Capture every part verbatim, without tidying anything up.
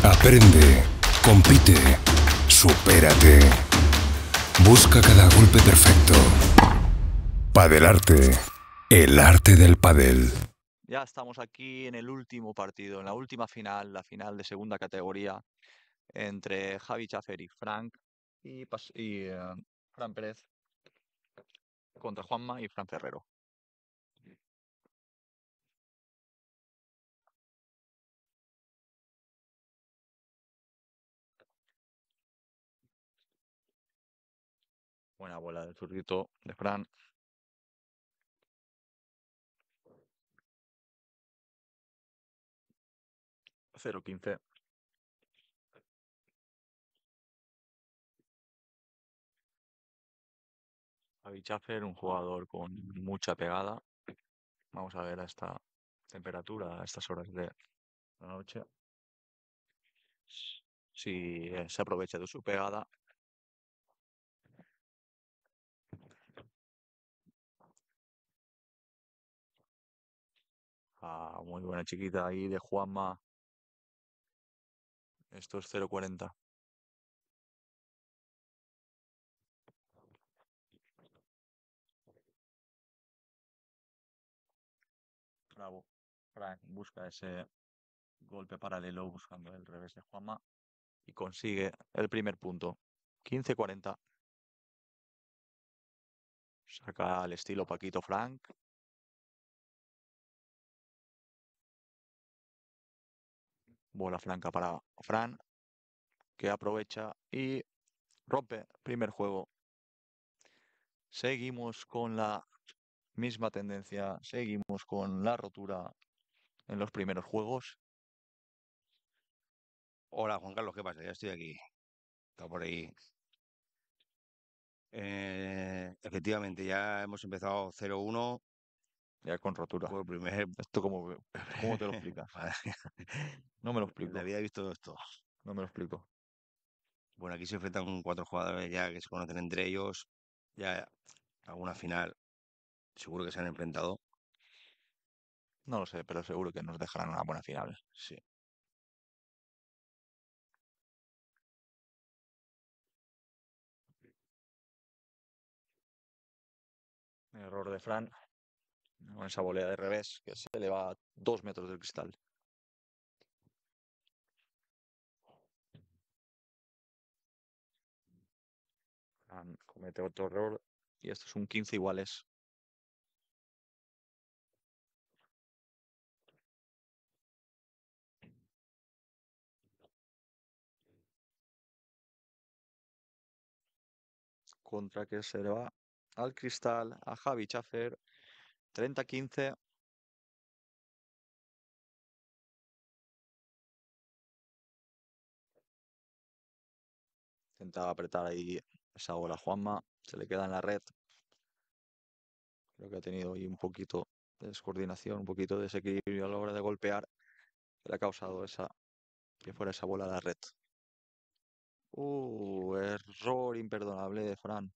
Aprende, compite, supérate. Busca cada golpe perfecto. Padelarte, el arte del padel. Ya estamos aquí en el último partido, en la última final, la final de segunda categoría entre Javi Chafer y Frank y, pas- y, eh, Fran Pérez contra Juanma y Fran Ferrero. Buena bola del zurdito de Fran. cero quince. Javi Chafer, un jugador con mucha pegada. Vamos a ver a esta temperatura, a estas horas de la noche. Si eh, se aprovecha de su pegada. Ah, muy buena chiquita ahí de Juanma. Esto es cero cuarenta. Bravo. Frank busca ese golpe paralelo buscando el revés de Juanma y consigue el primer punto. quince cuarenta. Saca al estilo Paquito Frank. Bola flanca para Fran, que aprovecha y rompe primer juego. Seguimos con la misma tendencia, seguimos con la rotura en los primeros juegos. Hola Juan Carlos, ¿qué pasa? Ya estoy aquí. Está por ahí. Eh, efectivamente, ya hemos empezado cero uno Ya con rotura. por primer. ¿Esto cómo, cómo te lo explicas? No me lo En explico. la vida he visto esto. No me lo explico. Bueno, aquí se enfrentan cuatro jugadores ya que se conocen entre ellos. Ya alguna final seguro que se han enfrentado. No lo sé, pero seguro que nos dejarán una buena final. Sí. Error de Fran. Con esa volea de revés que se le va a dos metros del cristal. Fran comete otro error y esto es un quince iguales. Contra que se le va al cristal a Javi Chafer. treinta quince. Intentaba apretar ahí esa bola a Juanma. Se le queda en la red. Creo que ha tenido ahí un poquito de descoordinación, un poquito de desequilibrio a la hora de golpear. Que le ha causado esa, que fuera esa bola a la red. Uh, error imperdonable de Fran.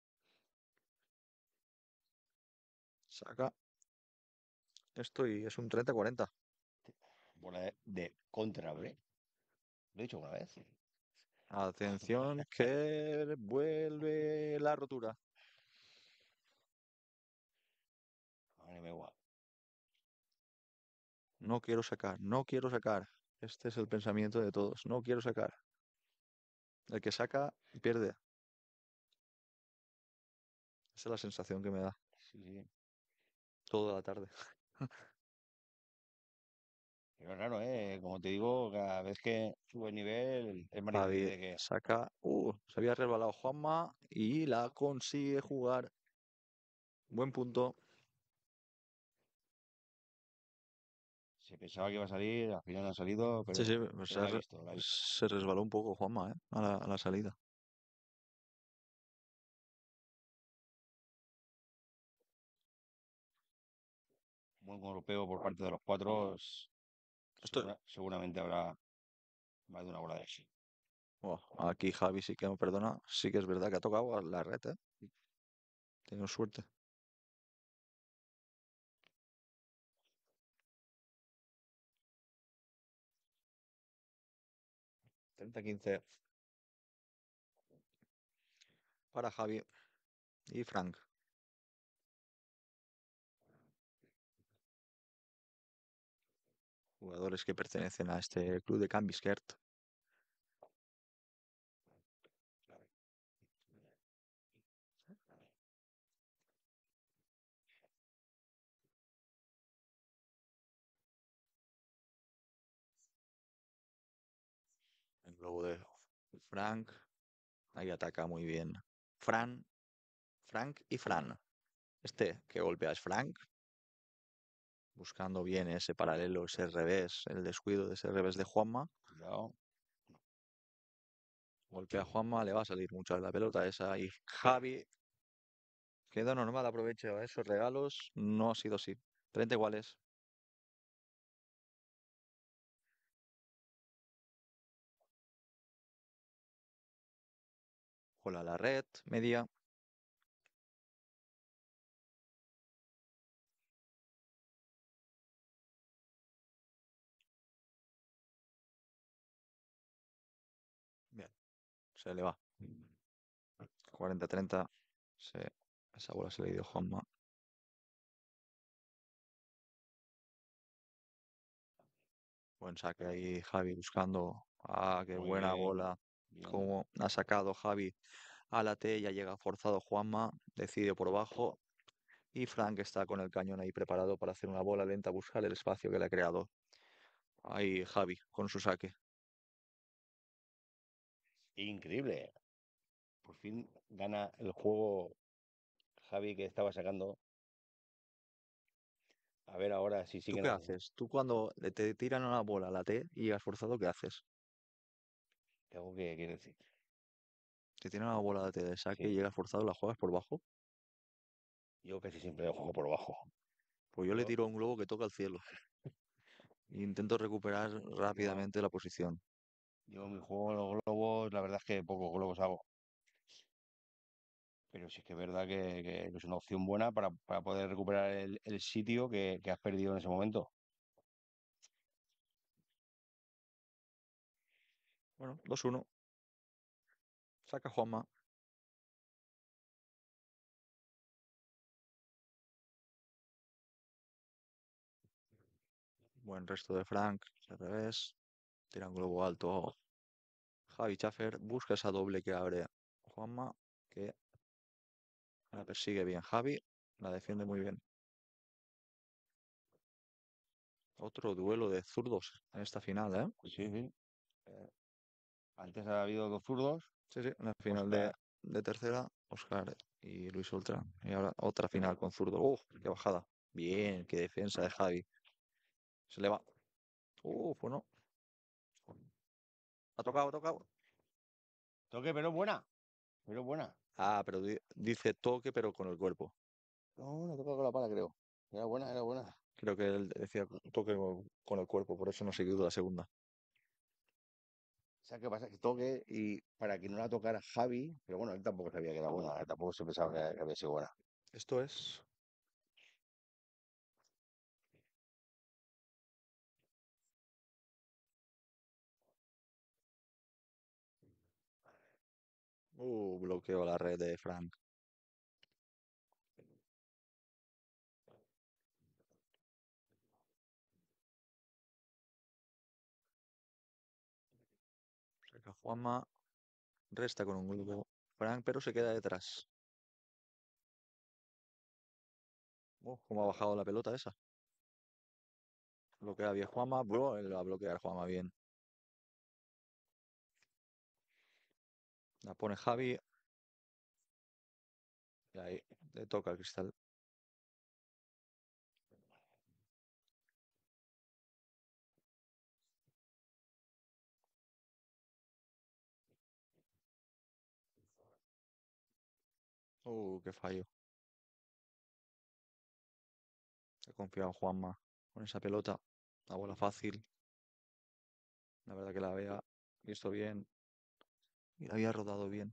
Saca. Esto y es un treinta cuarenta. Bola de, de contra, ¿eh? ¿Lo he dicho una vez? Atención que vuelve la rotura. Madre mía, guau. No quiero sacar, no quiero sacar. Este es el pensamiento de todos. No quiero sacar. El que saca pierde. Esa es la sensación que me da Sí, sí. toda la tarde. Pero claro, ¿eh? Como te digo, cada vez que sube el nivel es más difícil Javi de que. saca. Uh, se había resbalado Juanma y la consigue jugar. Buen punto. Se pensaba que iba a salir, al final no ha salido, pero, Sí, sí, pero se, la ha re- visto, la ha visto. se resbaló un poco Juanma, ¿eh? A la, a la salida. Buen golpeo por parte de los cuatro. s- Esto, segura- seguramente habrá más de una bola de eso. Buah, aquí Javi sí que me perdona. Sí que es verdad que ha tocado a la red, ¿eh? Tengo suerte. treinta quince para Javi y Frank. Jugadores que pertenecen a este club de Cambisquert. El globo de Frank. Ahí ataca muy bien. Fran, Frank y Fran. Este que golpea es Frank. Buscando bien ese paralelo, ese revés, el descuido de ese revés de Juanma. Cuidado. Golpea a Juanma, le va a salir mucho de la pelota esa. Y Javi quedó normal, aprovecha esos regalos. No ha sido así. treinta iguales. Bola a la red, media. Bien, se le va. cuarenta treinta. Se, esa bola se le dio a Juanma. Buen saque ahí, Javi buscando. Ah, qué Muy buena bien, bola. bien. Como ha sacado Javi a la T, ya llega forzado Juanma. Decide por bajo. Y Frank está con el cañón ahí preparado para hacer una bola lenta, buscar el espacio que le ha creado. Ahí Javi con su saque. Increíble. Por fin gana el juego Javi que estaba sacando. A ver ahora si ¿Tú siguen qué así. haces? Tú cuando le te tiran una bola a la T y llegas forzado, ¿qué haces? Tengo que quiere decir. Te tiran una bola a la T de saque y Sí, llegas forzado, ¿la juegas por bajo? yo casi siempre juego por bajo. Pues yo le Yo, tiro un globo que toca el cielo. E intento recuperar yo, rápidamente la posición. yo mi juego los globos, la verdad es que pocos globos hago. Pero sí que es verdad que, que es una opción buena para, para poder recuperar el, el sitio que, que has perdido en ese momento. Bueno, dos uno. Saca Juanma. Buen resto de Frank. Al revés. Tira un globo alto. Javi Schaffer busca esa doble que abre Juanma. Que la persigue bien Javi. La defiende muy bien. Otro duelo de zurdos en esta final, ¿eh? Sí, sí. Eh, antes ha habido dos zurdos. Sí, sí, una final de, Oscar, de tercera, Oscar y Luis Ultra. Y ahora otra final con zurdo. ¡Uf! ¡Qué bajada! Bien, qué defensa de Javi. Se le va. ¡Uf! Bueno. Ha tocado, ha tocado. toque, pero buena. Pero buena. Ah, pero di- dice toque, pero con el cuerpo. No, no ha tocado con la pala, creo. Era buena, era buena. Creo que él decía toque con con el cuerpo, por eso no se quedó la segunda. O sea, ¿qué pasa? Que toque y para que no la tocara Javi, pero bueno, él tampoco sabía que era buena, él tampoco se pensaba que, que había sido buena. Esto es. Uh, bloqueo la red de Frank. Saca Juanma. Resta con un globo. Frank, pero se queda detrás. Oh, cómo ha bajado la pelota esa. Bloquea bien Juanma. Bro, él va a bloquear Juanma bien. La pone Javi. Y ahí le toca el cristal. Uh, qué fallo. Se ha confiado en Juanma con esa pelota. La bola fácil. La verdad que la había visto bien. Y la había rodado bien.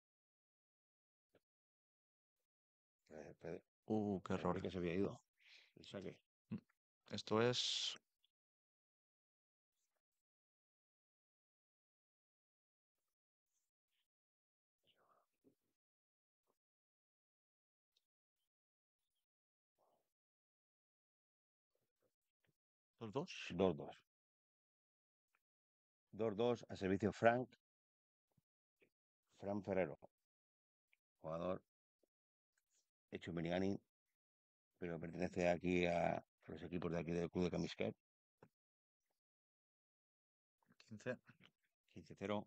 Eh, pe- Uh, qué Pensé error. que se había ido. El saque. Esto es... ¿Los dos? dos dos. dos dos a servicio Frank. Fran Ferrero. Jugador hecho en Benigani, pero pertenece aquí a los equipos de aquí del club de Camisquet. quince. quince cero.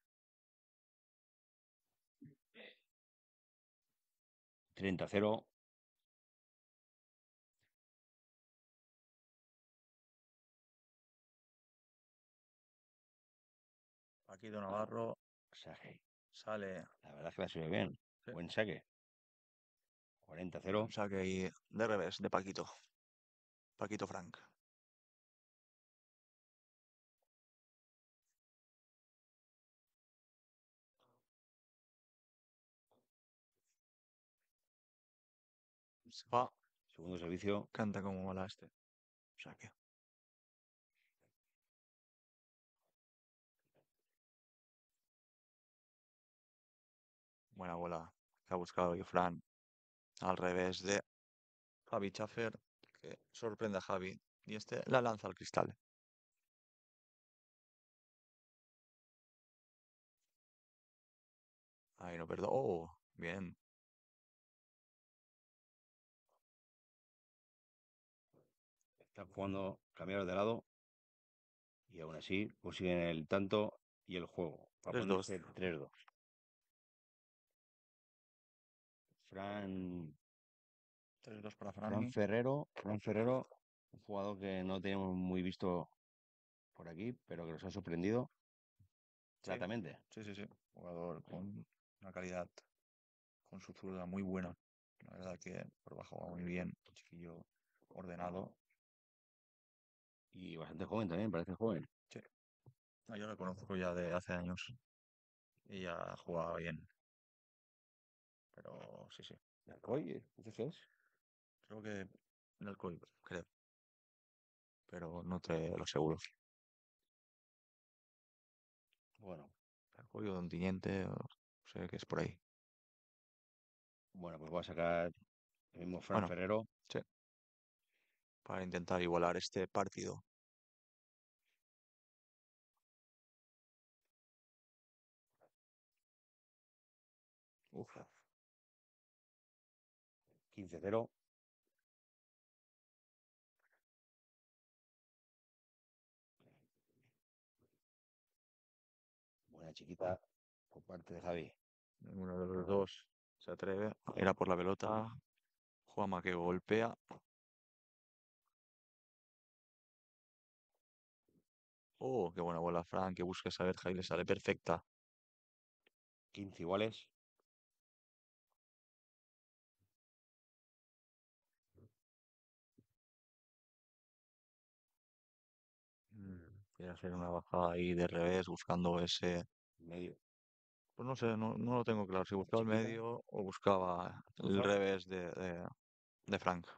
treinta cero. Paquito Navarro Saque. sale... La verdad es que la sube bien. Sí. Buen saque. cuarenta cero. Un saque ahí de revés, de Paquito. Paquito Frank. Se va. Segundo servicio. Canta como mola este. Saque. Buena bola que ha buscado hoy Fran. Al revés de Javi Chafer, que sorprende a Javi. Y este la lanza al cristal. Ahí no perdón. Oh, bien. Están jugando cambiados de lado. Y aún así consiguen el tanto y el juego. Para tres dos. ponerse tres dos. Fran, tres dos para Fran Fran. Ferrero. Fran Ferrero, un jugador que no teníamos muy visto por aquí, pero que nos ha sorprendido gratamente. Sí, sí, sí. Jugador con una calidad, con su zurda muy buena. La verdad que por abajo va muy bien. Un chiquillo ordenado. Y bastante joven también, parece joven. Sí. Ah, yo lo conozco ya de hace años. Y ya jugaba bien. Pero sí, sí. Oye, ¿eso qué es? Creo que el alcohol, creo. Pero no te lo aseguro. Bueno, Alcohol o Ontinyente, o no sé qué es por ahí. bueno, pues voy a sacar el mismo Fran Bueno, Ferrero. sí. Para intentar igualar este partido. Uf. quince cero. Buena chiquita por parte de Javi. Ninguno de los dos se atreve a ir a por la pelota. Juanma que golpea. Oh, qué buena bola, Fran, que busca esa verja y le sale perfecta. quince iguales. Mm, Quiere hacer una bajada ahí de revés, buscando ese. Medio. Pues no sé, no, no lo tengo claro. Si buscaba el Chiquita. medio o buscaba el Cruzado. revés de, de, de Frank.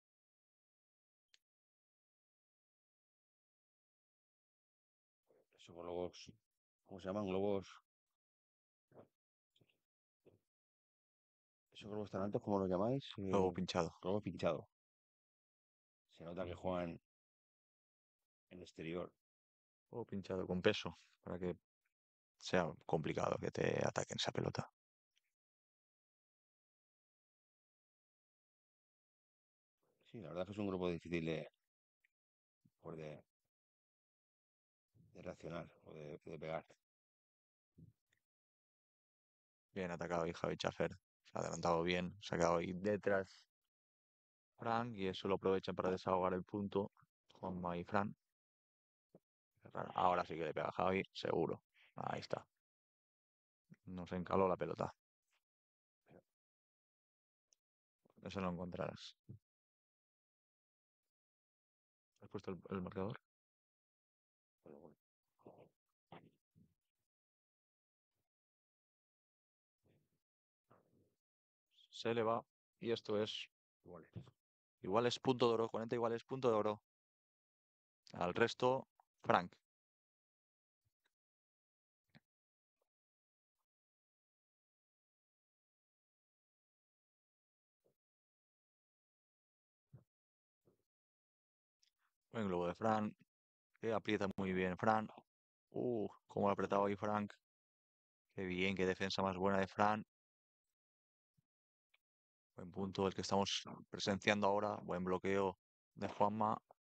Esos globos. ¿Cómo se llaman? Globos. Esos globos tan altos, ¿cómo los llamáis? Luego Eh, pinchado. globos pinchados. Se nota que juegan en exterior. Luego pinchado con peso. Para que sea complicado que te ataquen esa pelota. Sí, la verdad es que es un grupo difícil de, pues de, de reaccionar o de, de pegar. Bien atacado y Javi Chafer. Se ha adelantado bien. Se ha quedado ahí detrás Frank y eso lo aprovechan para desahogar el punto. Juanma y Fran. Ahora sí que le pega a Javi, seguro. Ahí está. Nos encaló la pelota. Eso lo encontrarás. ¿Has puesto el, el marcador? Pero bueno, Se le va. Y esto es iguales. Igual es punto de oro, cuarenta igual es punto de oro. Al resto, Frank. Buen globo de Frank. Que aprieta muy bien Frank. Uh, cómo ha apretado ahí Frank. Qué bien, qué defensa más buena de Frank. Buen punto el que estamos presenciando ahora. Buen bloqueo de Juanma.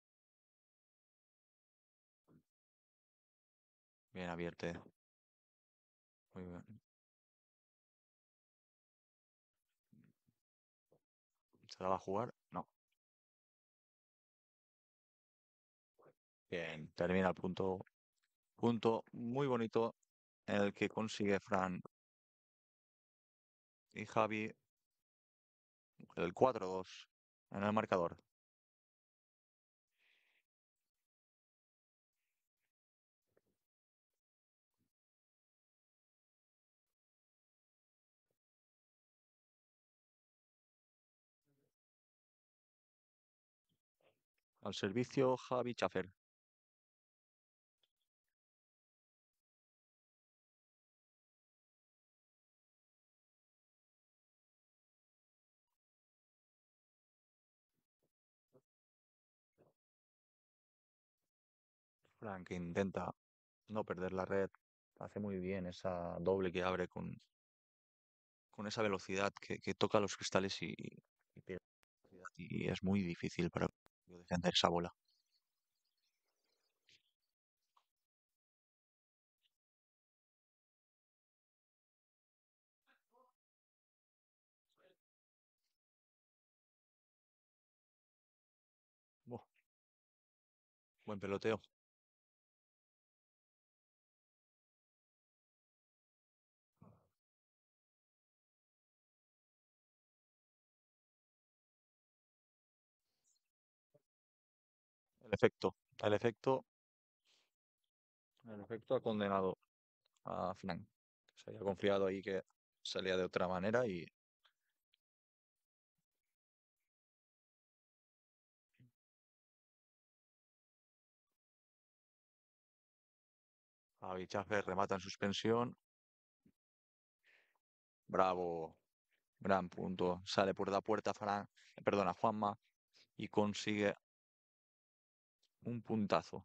Bien abierto. Muy bien. ¿Se la va a jugar? No. Bien, termina el punto. Punto muy bonito en el que consigue Fran y Javi el cuatro dos en el marcador. Al servicio, Javi Chafer. Fran que intenta no perder la red. Hace muy bien esa doble que abre con, con esa velocidad que, que toca los cristales y, y pega velocidad, y es muy difícil para defender esa bola. Buah, buen peloteo. El efecto, el efecto, el efecto ha condenado a Fran. Se había confiado ahí que salía de otra manera y Javi Chafer remata en suspensión. Bravo, gran punto. Sale por la puerta Fran, eh, perdona, Juanma y consigue un puntazo.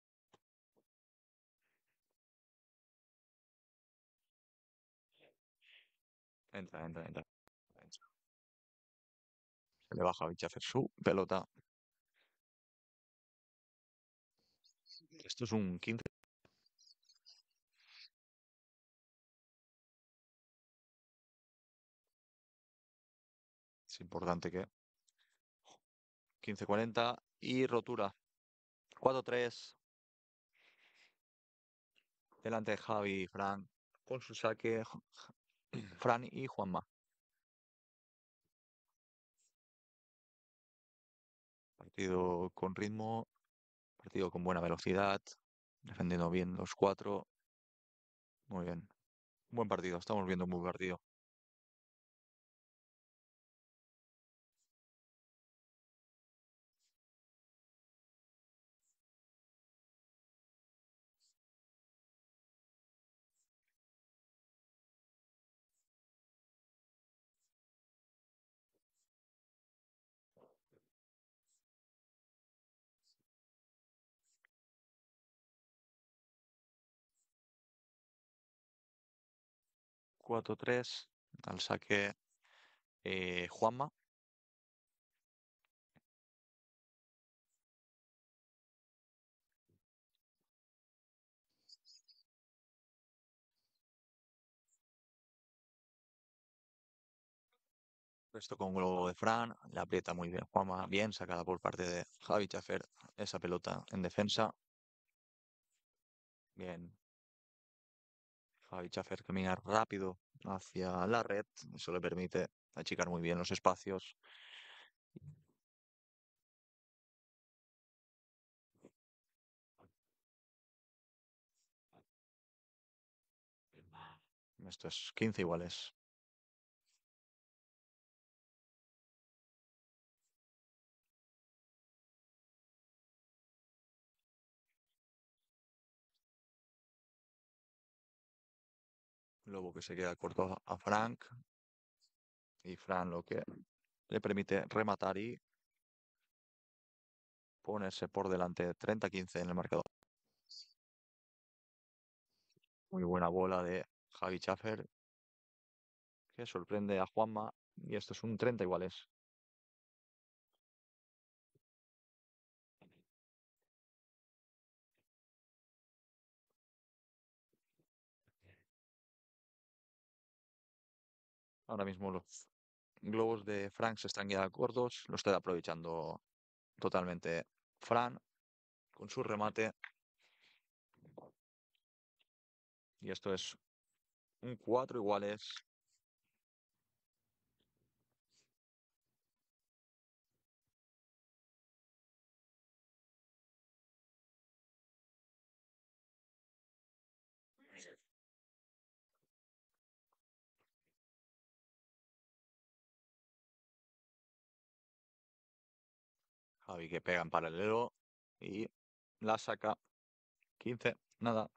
Entra, entra, entra. entra. Se le baja a Javi su pelota. Esto es un quince. Es importante que quince cuarenta y rotura. cuatro tres. Delante de Javi y Fran. Con su saque, Fran y Juanma. Partido con ritmo, partido con buena velocidad, defendiendo bien los cuatro. Muy bien. Buen partido, estamos viendo un buen partido. cuatro tres. Al saque eh, Juanma. Esto con globo de Fran. Le aprieta muy bien Juanma. Bien sacada por parte de Javi Chafer. Esa pelota en defensa. Bien. Javi Chafer camina rápido hacia la red. Eso le permite achicar muy bien los espacios. Esto es quince iguales. Lobo que se queda corto a, a Frank. Y Frank lo que le permite rematar y ponerse por delante treinta a quince en el marcador. Muy buena bola de Javi Schaffer, que sorprende a Juanma. Y esto es un treinta iguales. Ahora mismo los globos de Frank se están quedando cortos. Lo está aprovechando totalmente Fran con su remate. Y esto es un cuatro iguales. Javi que pega en paralelo y la saca. quince, nada.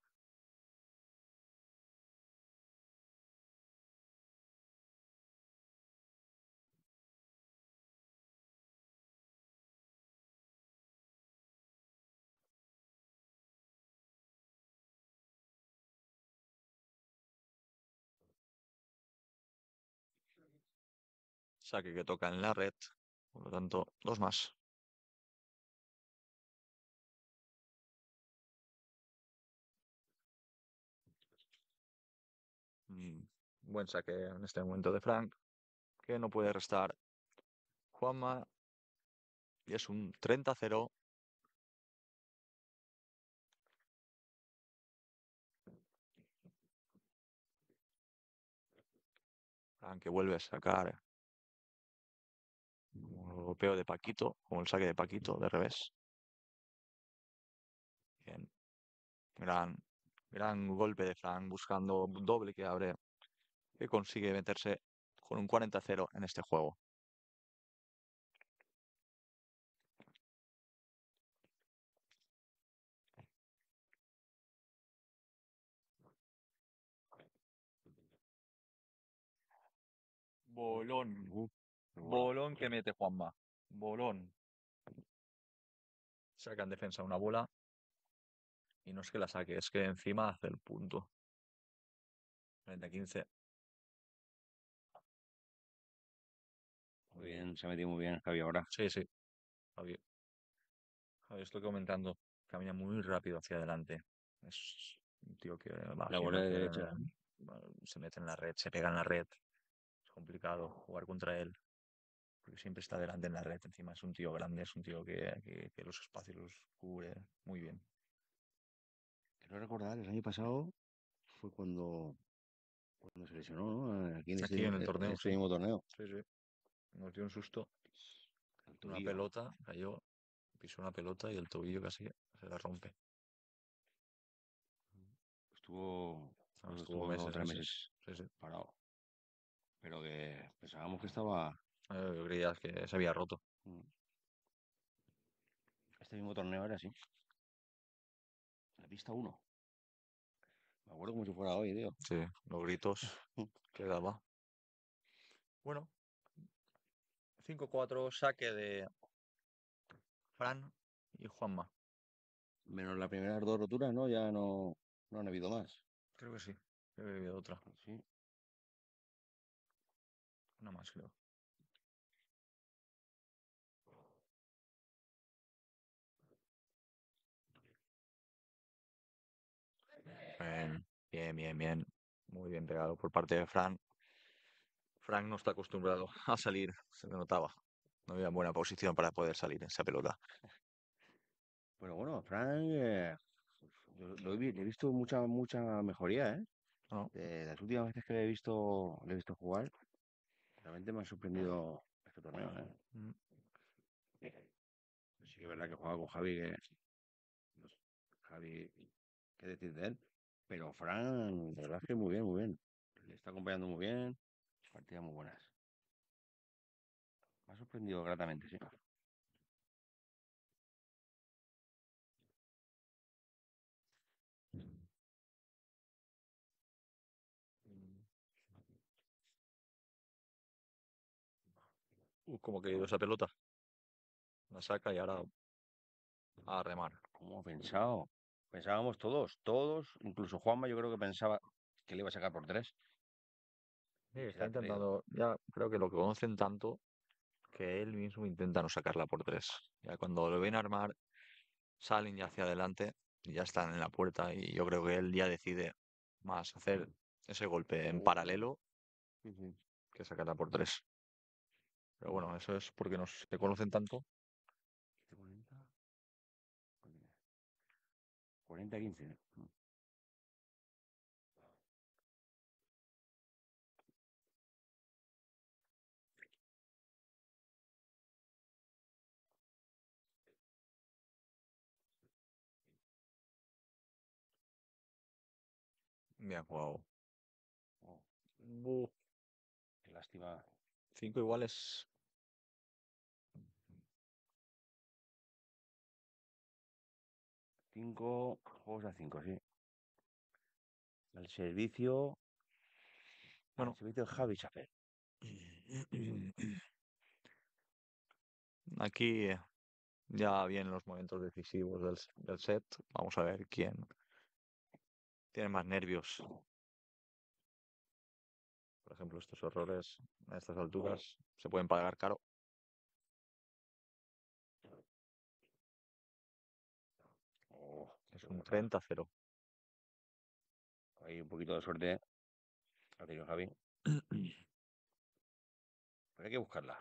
Saque que toca en la red. Por lo tanto, dos más. Mm, Buen saque en este momento de Frank, que no puede restar Juanma. Y es un treinta a cero. Frank que vuelve a sacar como el golpeo de Paquito, como el saque de Paquito de revés. Bien. Gran, gran golpe de Frank buscando un doble que abre, que consigue meterse con un cuarenta a cero en este juego. Bolón. Uh, qué bola. Bolón que mete Juanma. Bolón. Saca en defensa una bola. Y no es que la saque, es que encima hace el punto. treinta a quince. Muy bien, se ha metido muy bien Javi ahora. Sí, sí. Javi. Javi, estoy comentando. Camina muy rápido hacia adelante. Es un tío que va La siempre bola de hacia derecha. adelante, va- se mete en la red, se pega en la red. Es complicado jugar contra él. Porque siempre está delante en la red. Encima es un tío grande, es un tío que, que- que los espacios los cubre muy bien. Quiero recordar, el año pasado fue cuando, cuando se lesionó, ¿no? Aquí en Aquí en el este, en torneo, este sí. mismo torneo. Sí, sí. Nos dio un susto. El Una tobillo. pelota, cayó, pisó una pelota y el tobillo casi se la rompe. Estuvo, Ah, creo que estuvo estuvo dos o meses, tres meses. meses Sí, sí. parado. Pero que pensábamos que estaba. Eh, yo creía que se había roto. mm, Este mismo torneo era así. La pista uno. Me acuerdo como si fuera hoy, tío. Sí, los gritos que daba. Bueno, cinco cuatro, saque de Fran y Juanma. Menos las primeras dos roturas, ¿no? Ya no, no han habido más. Creo que sí. Creo que había otra. Sí. Una más, creo. Bien, bien, bien, bien. Muy bien pegado por parte de Fran. Frank no está acostumbrado a salir, se le notaba. No había buena posición para poder salir en esa pelota. Pero bueno, Frank, eh, yo lo he, vi- le he visto mucha, mucha mejoría, ¿eh? ¿No? De las últimas veces que le he visto, le he visto jugar, realmente me ha sorprendido este torneo, ¿eh? Mm. Sí que es verdad que juega con Javi, que no sé, Javi, qué decir de él. Pero Fran, la verdad es que muy bien, muy bien. Le está acompañando muy bien, partidas muy buenas. Me ha sorprendido gratamente, sí. Uh, como que ha ido esa pelota. La saca y ahora a remar. ¿Cómo ha pensado? Pensábamos todos, todos, incluso Juanma, yo creo que pensaba que le iba a sacar por tres. Sí, Y se está la ha traído. intentando, ya creo que lo conocen tanto que él mismo intenta no sacarla por tres. Ya cuando lo ven armar, salen ya hacia adelante y ya están en la puerta y yo creo que él ya decide más hacer ese golpe en Uh, paralelo sí, sí. que sacarla por tres. Pero bueno, eso es porque nos se conocen tanto. ¿Este cuarenta? cuarenta a quince. Bien jugado. Oh, Bu, qué lástima. cinco iguales. Cinco juegos a cinco, sí. Al servicio. Al Bueno, servicio de Javi Chafer. aquí eh, ya vienen los momentos decisivos del, s- del set. Vamos a ver quién tiene más nervios. Por ejemplo, estos errores a estas alturas se pueden pagar caro. Oh, Es qué un pelota. treinta a cero. Hay un poquito de suerte. Ha tenido Javi. Pero hay que buscarla.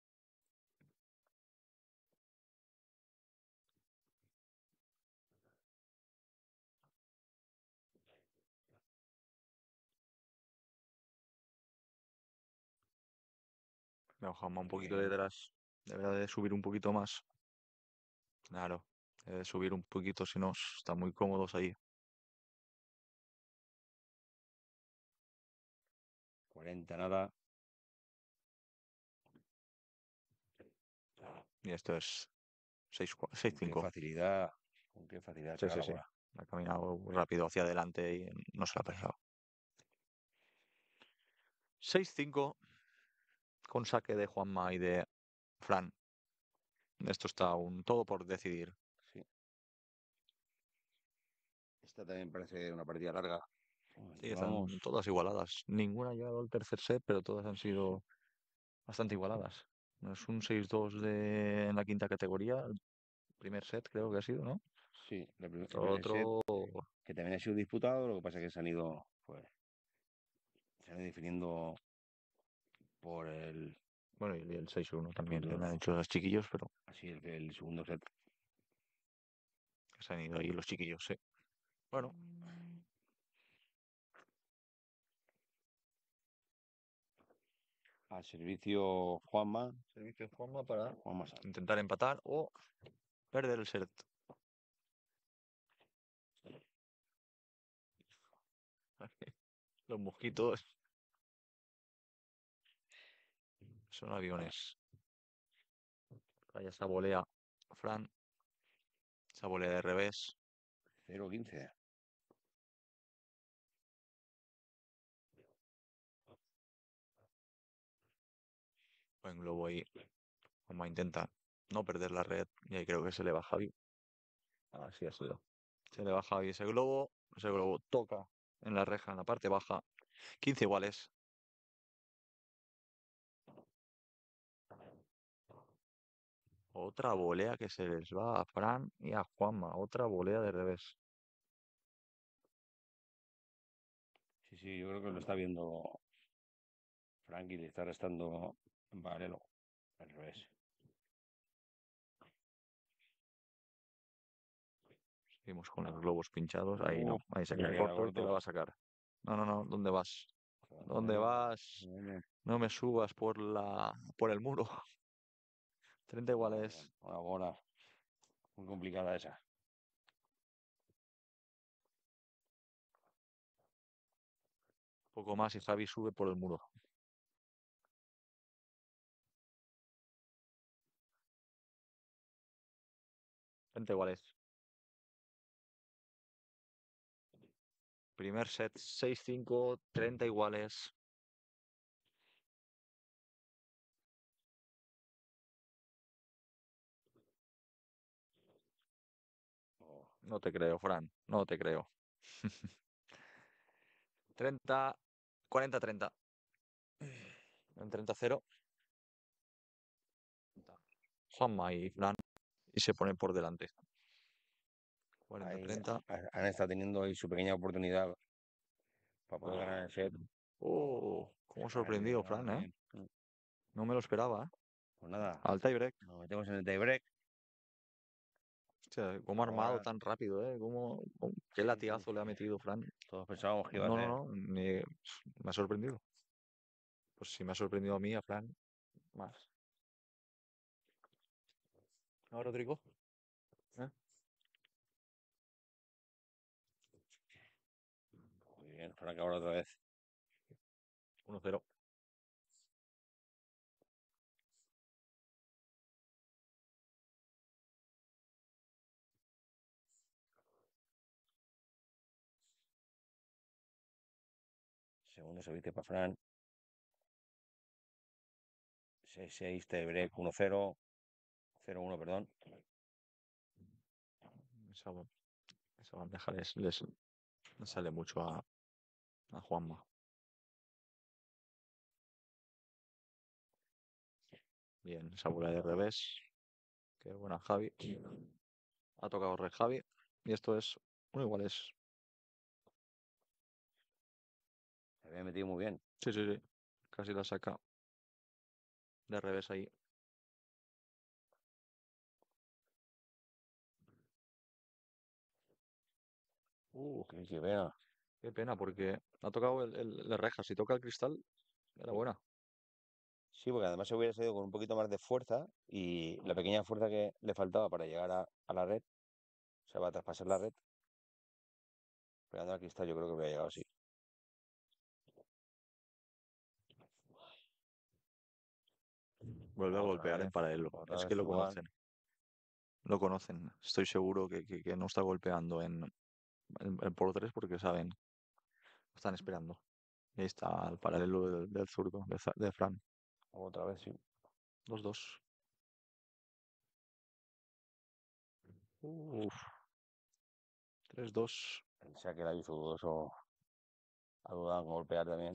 Me baja un poquito Bien. detrás. Deberá de subir un poquito más. Claro, debe de subir un poquito, si no, están muy cómodos ahí. cuarenta nada. Y esto es seis Con qué cinco. facilidad. Con qué facilidad Sí, saca sí, la sí. bola. Ha caminado rápido hacia adelante y no se la ha pensado. seis cinco con saque de Juanma y de Fran. Esto está un todo por decidir. Sí. Esta también parece una partida larga. Bueno, Sí, llevamos están todas igualadas. Ninguna ha llegado al tercer set, pero todas han sido bastante igualadas. No es un seis dos de... en la quinta categoría. El primer set creo que ha sido, ¿no? sí, el, prim- el Lo primer set otro, que también ha sido disputado, lo que pasa es que se han ido, pues, se han ido definiendo por el, bueno, y el seis uno también le los, han hecho los chiquillos, pero así el, el segundo set. se han ido ahí los chiquillos, sí. Bueno, Al servicio Juanma, servicio de Juanma para Juanma Sanz. intentar empatar o perder el set. Los mosquitos son aviones. Vaya esa volea, Fran, esa volea de revés. cero quince. Buen globo ahí. Juanma intenta no perder la red y ahí creo que se le va a Javi. Así ha sido. Se le va a Javi ese globo. Ese globo toca en la reja, en la parte baja. quince iguales. Otra volea que se les va a Fran y a Juanma. Otra volea de revés. Sí, sí, yo creo que lo está viendo Frankie, le está restando en paralelo. Al revés. Seguimos con los globos pinchados. Ahí Uh, no. Ahí se se queda queda corto y te la corto. va a sacar. No, no, no. ¿Dónde vas? ¿Dónde Viene, vas? viene. No me subas por la por el muro. treinta Muy iguales. bien. Una bola muy complicada esa. Poco más y Javi sube por el muro. treinta iguales. Primer set seis cinco, treinta iguales. No te creo, Fran. No te creo. treinta, cuarenta, treinta. En treinta cero. Juanma y Fran. Y se ponen por delante. cuarenta, Ahí treinta. ha- han estado teniendo ahí su pequeña oportunidad para poder ganar el set. Oh, cómo Ahí sorprendido, viene, Fran, ahí ¿eh? viene. Mm, No me lo esperaba, ¿eh? Pues nada, Al tiebreak. nos metemos en el tiebreak. Hostia, cómo ha armado Ahora, tan rápido, ¿eh? Cómo, cómo- qué sí, sí, latigazo le ha sí. metido, Fran. Todos pensábamos que iba a No, no, ser. no. ni- Me ha sorprendido. Pues si me ha sorprendido a mí, a Fran, más. ¿No, Rodrigo? ¿Eh? Muy bien, Frank ahora otra vez. uno cero. Segundo servicio para Fran. seis seis, tiebreak uno cero. cero uno, perdón. Esa, esa bandeja les, les- les sale mucho a, a Juanma. Bien, esa bola de revés. Qué buena Javi. Ha tocado Red Javi. Y esto es uno igual es. Se había metido muy bien. Sí, sí, sí. Casi la saca de revés ahí. Uh, Qué, qué pena. qué pena, porque ha tocado el, el, la reja. Si toca el cristal, era buena. Sí, porque además se hubiera salido con un poquito más de fuerza y la pequeña fuerza que le faltaba para llegar a, a la red, o sea, para traspasar la red, pegando al cristal, yo creo que hubiera llegado así. Vuelve a Otra golpear en vez, paralelo. otra Es vez que lo Zurban. conocen. Lo conocen. Estoy seguro que, que- que no está golpeando en, en- en por tres porque saben. Están esperando. Y ahí está el paralelo del, del zurdo, de, Za- de Fran. Otra vez, sí. Dos dos. Uf. tres dos. Pensaba que la hizo dudoso a dudar con golpear también.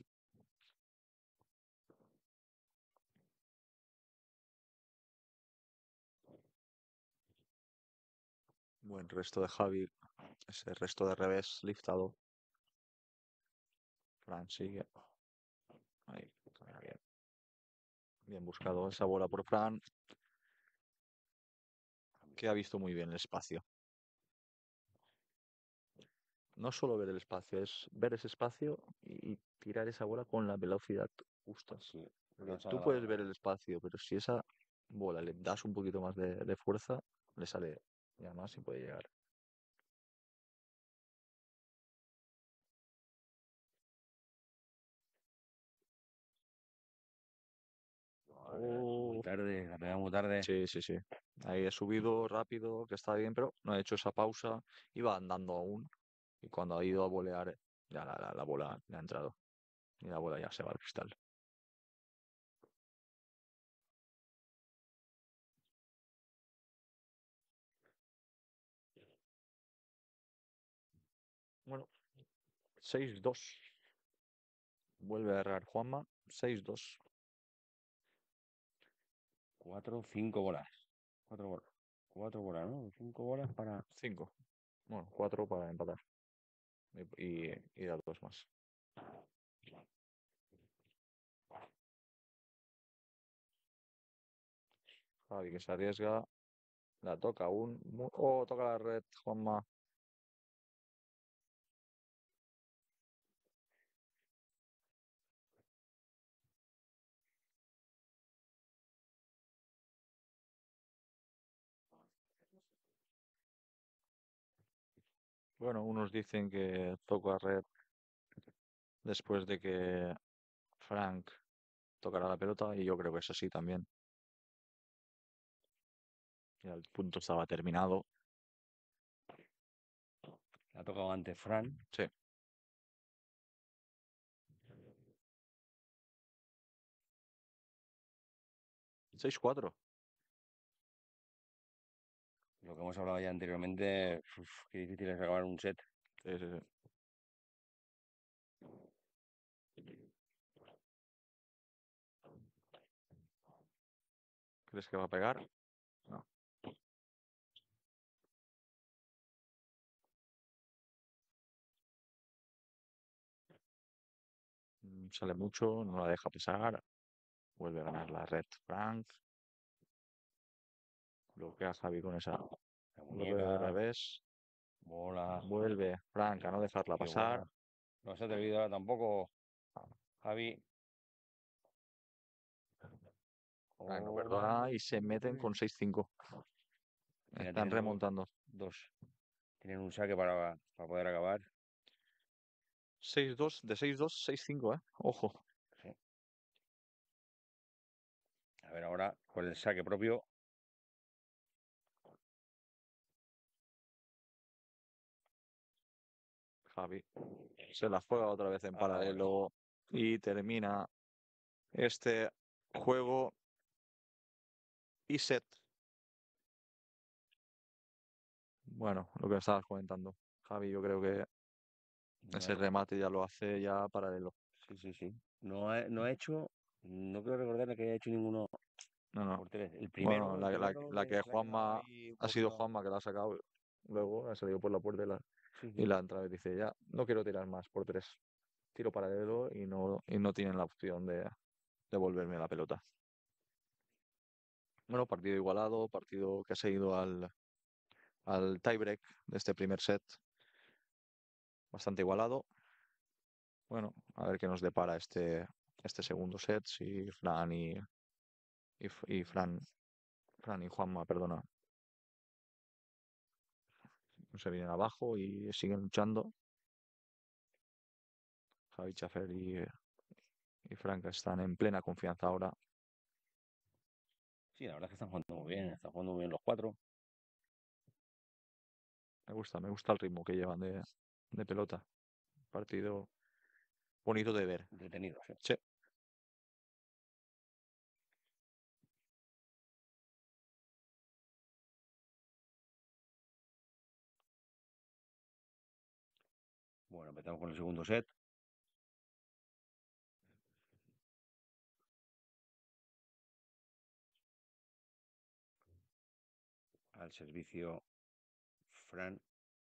Buen resto de Javi. Ese resto de revés liftado. Fran sigue. Ahí. Bien. Bien buscado esa bola por Fran, que ha visto muy bien el espacio. No solo ver el espacio, es ver ese espacio y, y tirar esa bola con la velocidad justa. Sí, Porque no tú salga la puedes bola ver ahí. el espacio, pero si esa bola le das un poquito más de, de fuerza, le sale y además sí puede llegar. Muy Oh, tarde, la pega muy tarde. sí, sí, sí. Ahí he subido rápido, que está bien, pero no he hecho esa pausa. Iba andando aún y cuando ha ido a volear, ya la, la, la bola le ha entrado y la bola ya se va al cristal. Bueno, seis dos. Vuelve a errar Juanma. seis dos. Cuatro, cinco bolas. Cuatro bolas. Cuatro bolas, ¿no? Cinco bolas para. cinco. Bueno, cuatro para empatar. Y, y, y dar dos más. Javi que se arriesga. La toca aún. mu- Oh, toca la red, Juanma. Bueno, unos dicen que toca red después de que Frank tocará la pelota y yo creo que es así también. Ya el punto estaba terminado. La ha tocado antes Fran. Sí. seis cuatro. lo que hemos hablado ya anteriormente, uf, qué difícil es acabar un set. Sí, sí, sí. ¿Crees que va a pegar? No. Mm, Sale mucho, no la deja pasar. Vuelve a ganar la red Frank. Bloquea a Javi con esa. La Vuelve de muñeca, revés. bola, Vuelve Frank a no dejarla qué pasar. buena. No se ha atrevido ahora tampoco, Javi. Frank no Oh, perdona y se meten con seis cinco. mira, Están tienen do- remontando. dos. Tienen un saque para, para poder acabar. seis dos, de seis dos, seis cinco, ¿eh? Ojo. Sí. A ver ahora con el saque propio. Javi se la juega otra vez en Ah, paralelo y termina este juego y set. Bueno, lo que estabas comentando. Javi, yo creo que No ese ha- remate ya lo hace ya paralelo. sí, sí, sí. No ha, no ha hecho, no quiero recordar que haya hecho ninguno No, no. por tres. El Bueno, primero, el la, la, primero la que que se la ha quedado Juanma ahí un ha sido poquito. Juanma que la ha sacado. Luego ha salido por la puerta y la, Sí, y sí. la entrada y dice ya, no quiero tirar más por tres. Tiro paralelo y no, y no tienen la opción de devolverme la pelota. Bueno, partido igualado, partido que ha seguido al, al tiebreak de este primer set. Bastante igualado. Bueno, a ver qué nos depara este, este segundo set. Si Fran y, y, F- y Fran, Fran y Juanma, perdona, no se vienen abajo y siguen luchando. Javi Chafer y, y Frank están en plena confianza ahora. Sí, la verdad es que están jugando muy bien, están jugando muy bien los cuatro. Me gusta, me gusta el ritmo que llevan de, de pelota. Partido bonito de ver. Entretenidos, ¿eh? Sí. Bueno, empezamos con el segundo set. Al servicio Fran,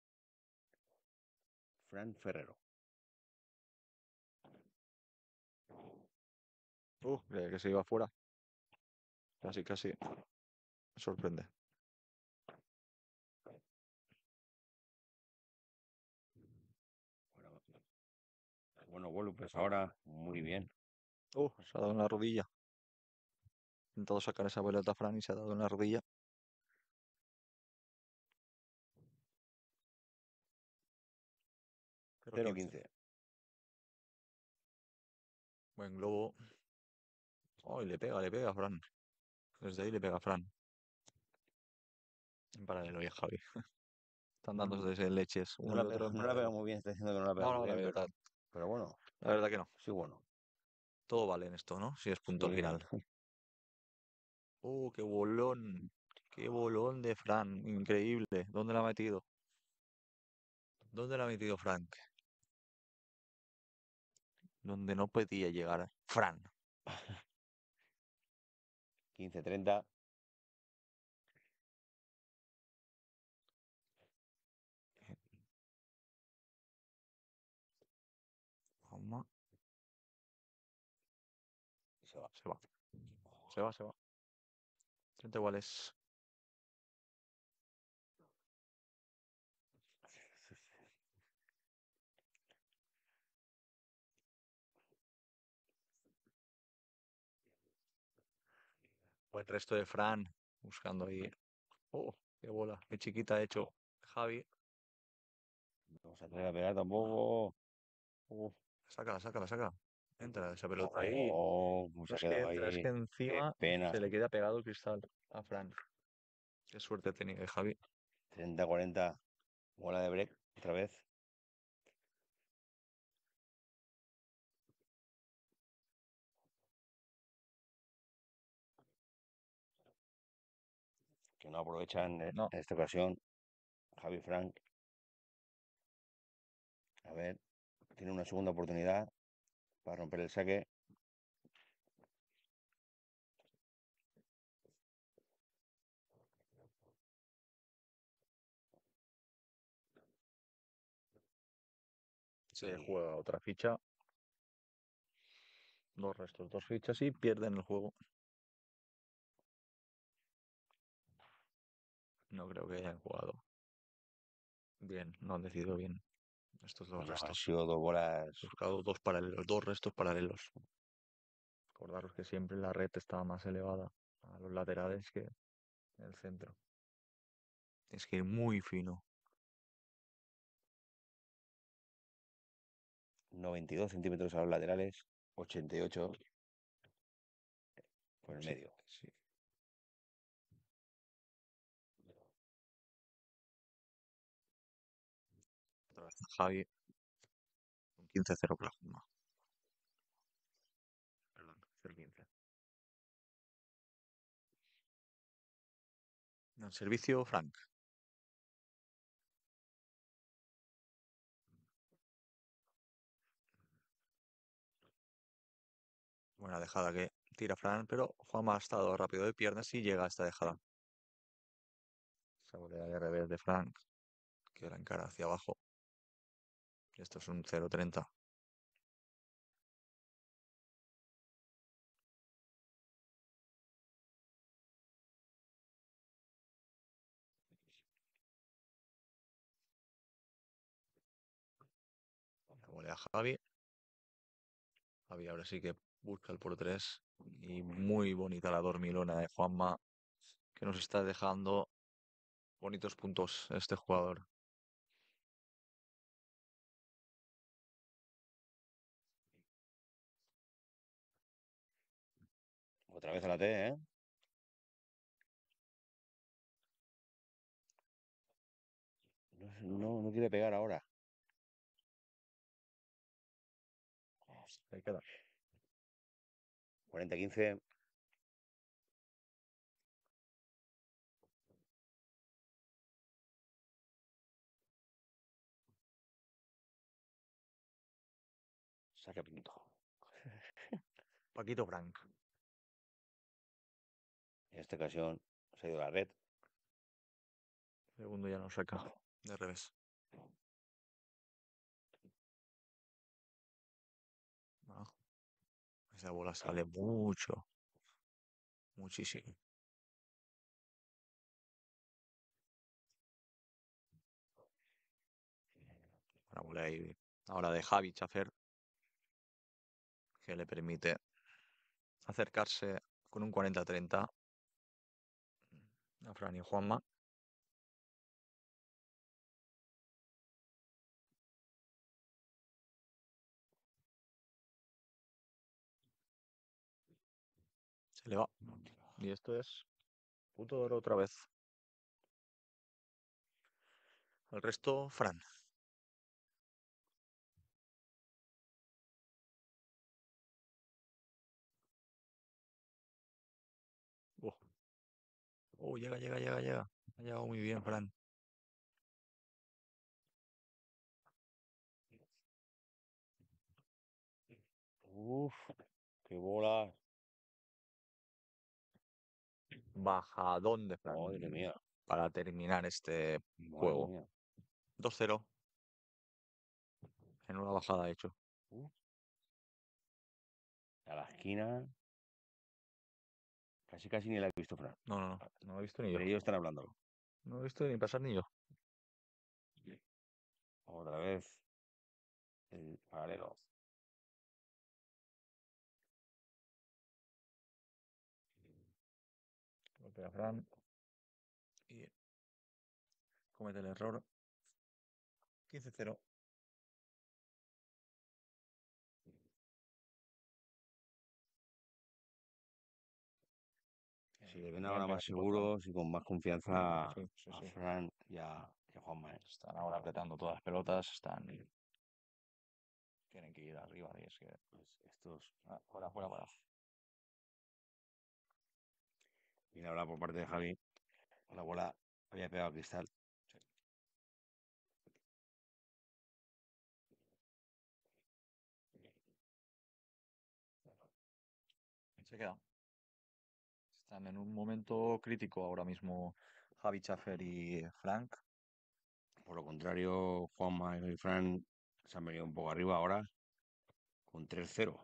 Fran Ferrero. Uh, creía que se iba fuera. Casi, casi. Me sorprende. Bueno, bueno, vuelo, pues ahora muy bien. Uh, se ha dado en la rodilla. Ha intentado sacar esa pelota Fran y se ha dado en la rodilla. Pero cero quince. quince. Buen globo. Oh, y le pega, le pega a Fran. Desde ahí le pega a Fran. En paralelo y a Javi. Están Bueno, dándose leches no uno la, y otro pega- en no la pega paralelo. muy bien, está diciendo que no la pega No, muy no, la bien, verdad. pero, pero bueno, La verdad que no. sí, bueno. Todo vale en esto, ¿no? Si es punto al Sí, final. Uh, qué bolón. Qué bolón de Fran. Increíble. ¿Dónde la ha metido? ¿Dónde la ha metido Frank? Donde no podía llegar Fran. quince treinta. Juanma, Se va. se va. Se va, se va. treinta iguales. Buen resto de Fran. Buscando ahí. Oh, qué bola. Qué chiquita ha hecho Javi. No se atreve a pegar tampoco. Uf. Sácala, sácala, sácala. Entra esa pelota ahí. Oh, cómo se No ha es que quedado entra, es ahí. que Qué encima pena. se le queda pegado el cristal a Fran. Qué suerte tenía de Javi. treinta cuarenta. Bola de break, otra vez. que no aprovechan en No. esta ocasión Javi Frank. A ver, tiene una segunda oportunidad para romper el saque. Se Sí. juega otra ficha. Dos restos, dos fichas y pierden el juego. No creo que hayan jugado bien, no han decidido bien estos dos Ya han restos. sido dos bolas. He buscado dos paralelos, dos restos paralelos. Recordaros que siempre la red estaba más elevada a los laterales que en el centro. Tienes que ir muy fino. noventa y dos centímetros a los laterales, ochenta y ocho por el Sí, medio. sí. Otra vez Javi. Un quince cero Oklahoma. Perdón, cero quince. En servicio, Frank. Buena dejada que tira Fran, pero Juanma ha estado rápido de piernas y llega a esta dejada. Esa volea de revés de Frank, que la encara hacia abajo. Y esto es un cero treinta. La volea Javi. Javi ahora sí que busca el por tres. Y muy bonita la dormilona de Juanma, que nos está dejando bonitos puntos este jugador. Otra vez a la T, ¿eh? No, sé, no, no quiere pegar ahora. Ahí queda. cuarenta quince. Saque punto. Paquito Frank. En esta ocasión se ha ido a la red. Segundo ya no saca. De revés. No. Esa bola sale mucho. Muchísimo. Una bola ahí. Ahora de Javi Chafer, que le permite acercarse con un cuarenta treinta a Fran y Juanma. Se le va. Y esto es punto de oro otra vez. El resto, Fran. Oh, oh, llega, llega, llega, llega. Ha llegado muy bien, Fran. Uf, qué bola. Bajadón de Fran Madre mía. para terminar este Madre juego. mía. dos cero. En una bajada hecho. Uf. A la esquina. Casi, casi ni la he visto, Fran. No, no, no. No lo he visto ni yo. Pero ellos están hablando. No lo he visto ni pasar ni yo. Otra vez. El paralelo. Golpea Fran. Y comete el error. quince cero. Si le ven ahora más seguros y con más confianza Sí, sí, a sí. Fran y a, y a Juanma. ¿eh? Están ahora apretando todas las pelotas. Están. Tienen que ir arriba. Y es que. Pues estos. Ah, fuera, fuera, fuera. Viene ahora por parte de Javi. La bola había pegado al cristal. Se queda. Están en un momento crítico ahora mismo Javi Schaffer y Frank. Por lo contrario, Juanma y Fran se han venido un poco arriba ahora con tres cero.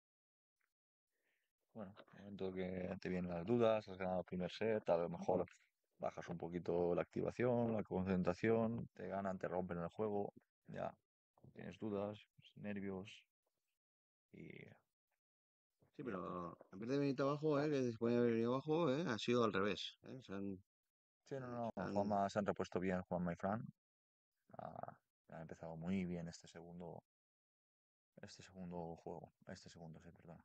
Bueno, momento que te vienen las dudas, has ganado el primer set, a lo mejor bajas un poquito la activación, la concentración, te ganan, te rompen el juego, ya tienes dudas, nervios y Sí, y ya está. pero en vez de venir abajo, ¿eh? Que se puede haber venido abajo, ¿eh? Ha sido al revés. ¿eh? Se han, Sí, no, no, se han- Juanma se han repuesto bien, Juanma y Fran. Ah, han empezado muy bien este segundo, este segundo juego, este segundo set, perdón.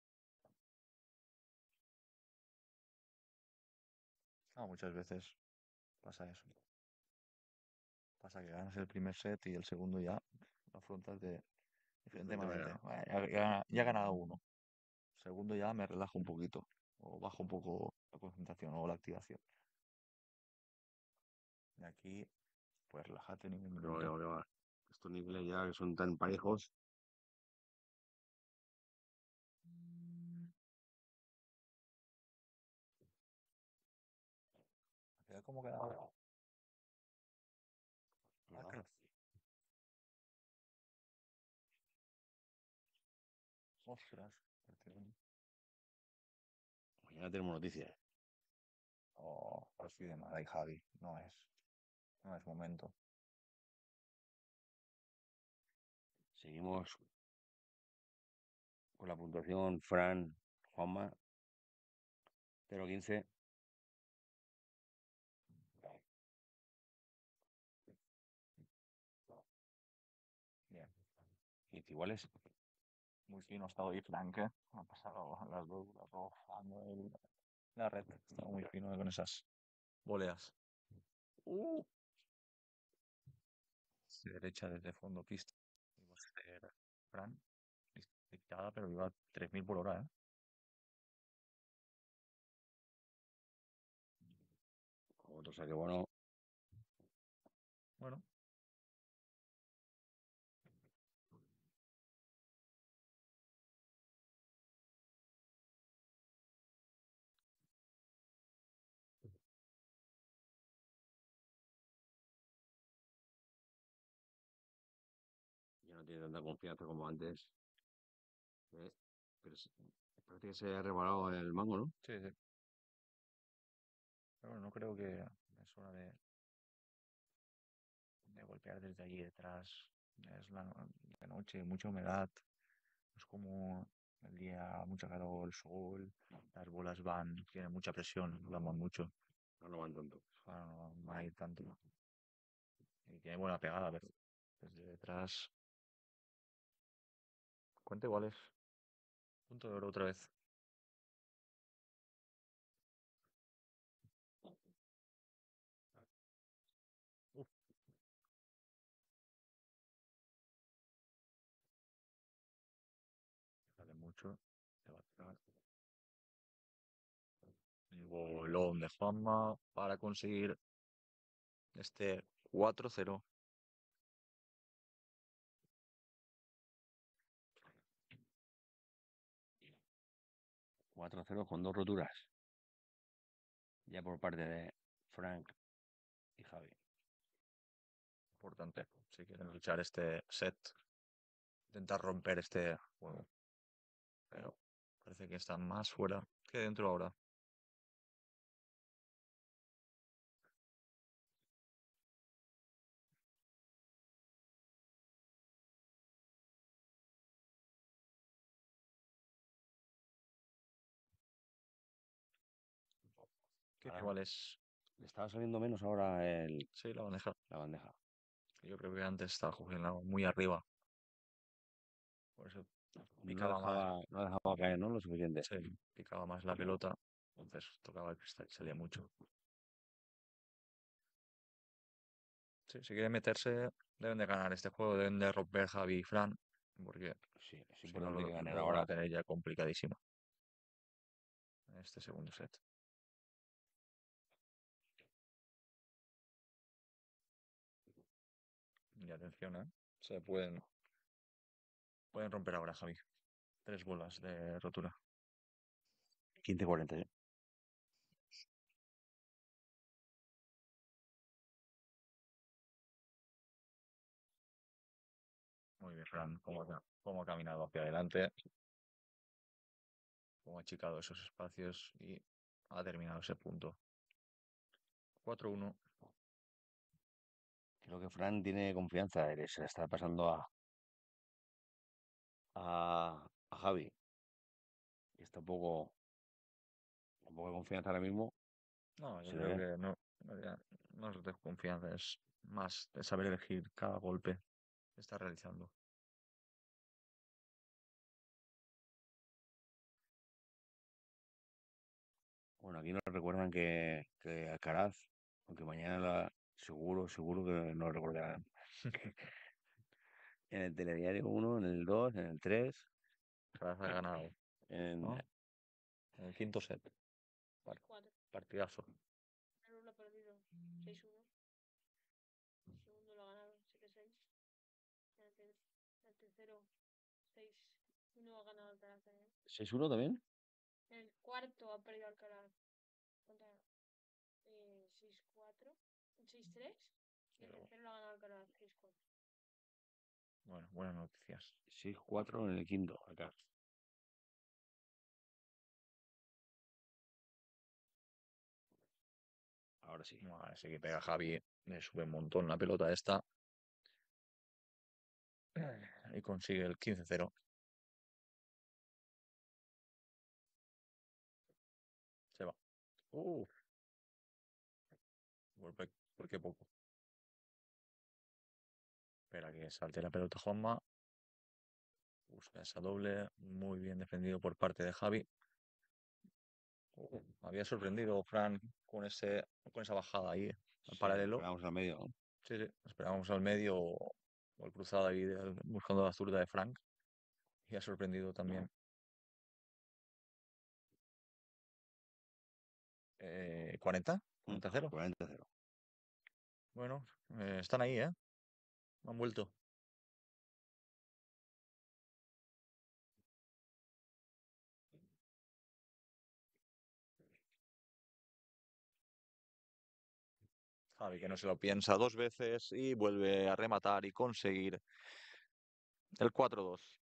Ah, muchas veces pasa eso. Pasa que ganas el primer set y el segundo ya lo afrontas de diferente diferente manera. manera. Bueno, ya, ya- ya he ganado uno. Segundo ya me relajo un poquito. O bajo un poco la concentración o la activación. Y aquí, pues relájate ningún Que va, que minuto. va, que va. Estos niveles ya que son tan parejos. Mira cómo queda ahora. Ah, ¿no? claro. Ostras. Mañana tenemos noticias. Oh, pues sí de nada, y Javi. No es, no es momento. Seguimos con la puntuación Fran, Juanma, cero quince. Bien. Y iguales. Muy fino ha estado ahí Frank, ¿eh? Ha pasado las dos, las dos, jugando el- la red. Está muy fino con esas voleas. Uh, De derecha desde fondo pista. Iba a ser Fran. Dictada, pero iba a tres mil por hora, ¿eh? otro saque bueno. Bueno, Ya no tiene tanta confianza como antes. ¿eh? Pero se- parece que se ha rebalado el mango, ¿no? sí, sí. Pero bueno, no creo que es hora de, de golpear desde allí detrás. Es la no- de noche, mucha humedad. Es como el día, mucha calor, el sol, las bolas van, tienen mucha presión, van mucho. No lo van tanto. Ahora no van a ir tanto. Y tiene buena pegada, pero desde detrás. Cuenta iguales. Punto de oro otra vez. Uf, sale mucho. Se va a pegar. El bolón de Juanma para conseguir este cuatro cero. cuatro cero con dos roturas. Ya por parte de Frank y Javi. Importante. Si quieren luchar este set, intentar romper este juego. Pero parece que están más fuera que dentro ahora. Que Ahora igual es. le estaba saliendo menos ahora el, Sí, la bandeja. la bandeja. Yo creo que antes estaba cogiendo muy arriba. Por eso No picaba más. dejaba, no dejaba caer, ¿no? Lo suficiente. Sí, picaba más la pelota. Entonces tocaba el cristal y salía mucho. Sí, si quieren meterse, deben de ganar este juego, deben de romper Javi y Fran, porque Sí, es si no importante lo, que ganen lo van ahora. a tener ya complicadísimo en este segundo set. Y atención, ¿eh? Se pueden, pueden romper ahora, Javi. Tres bolas de rotura. quince cuarenta, ¿eh? Muy bien, Fran. Cómo ha, cómo ha caminado hacia adelante. Cómo ha achicado esos espacios y ha terminado ese punto. cuatro uno. Creo que Fran tiene confianza. eh, Se la está pasando a, a, a Javi. Y está un poco, un poco de confianza ahora mismo. No, yo Se le creo ve. que no, no ya no es de confianza, es más de saber elegir cada golpe que está realizando. Bueno, aquí nos recuerdan que, que Alcaraz, aunque mañana la- seguro, seguro que no lo recordarán. En el telediario uno, en el dos, en el tres, Alcaraz ha ganado, en... ¿no? En el quinto set. Par- Cuatro. Partidazo. Primero lo ha perdido seis uno. El segundo lo ha ganado siete seis. El, ter- el tercero seis uno ha ganado Alcaraz también. ¿seis uno también? El cuarto ha perdido Alcaraz contra eh, seis cuatro. seis tres. Y el tercero lo ha ganado Alcaraz seis cuatro. Bueno, buenas noticias. seis cuatro en el quinto, acá. Ahora sí. Vale, sí que pega Javi, le sube un montón la pelota esta. Y consigue el quince cero. Se va. Uf. Golpe, ¿por qué poco? Espera que salte la pelota Juanma. Busca esa doble. Muy bien defendido por parte de Javi. Uh, me había sorprendido Fran con ese, con esa bajada ahí, al Sí, paralelo. esperamos al medio, ¿no? Sí, sí. Esperábamos al medio o, o el cruzado ahí del- buscando la zurda de Frank. Y ha sorprendido también. Eh, ¿cuarenta? ¿cuarenta cero? cuarenta cero. Bueno, eh, están ahí, ¿eh? Han vuelto. Javi que no se lo piensa dos veces y vuelve a rematar y conseguir el cuatro dos.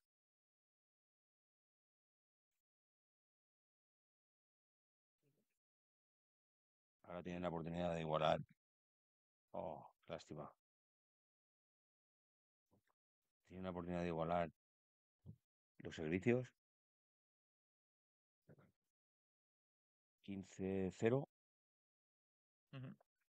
Ahora tienen la oportunidad de igualar. Oh, lástima. Tienen la oportunidad de igualar los servicios. quince cero. Ujú.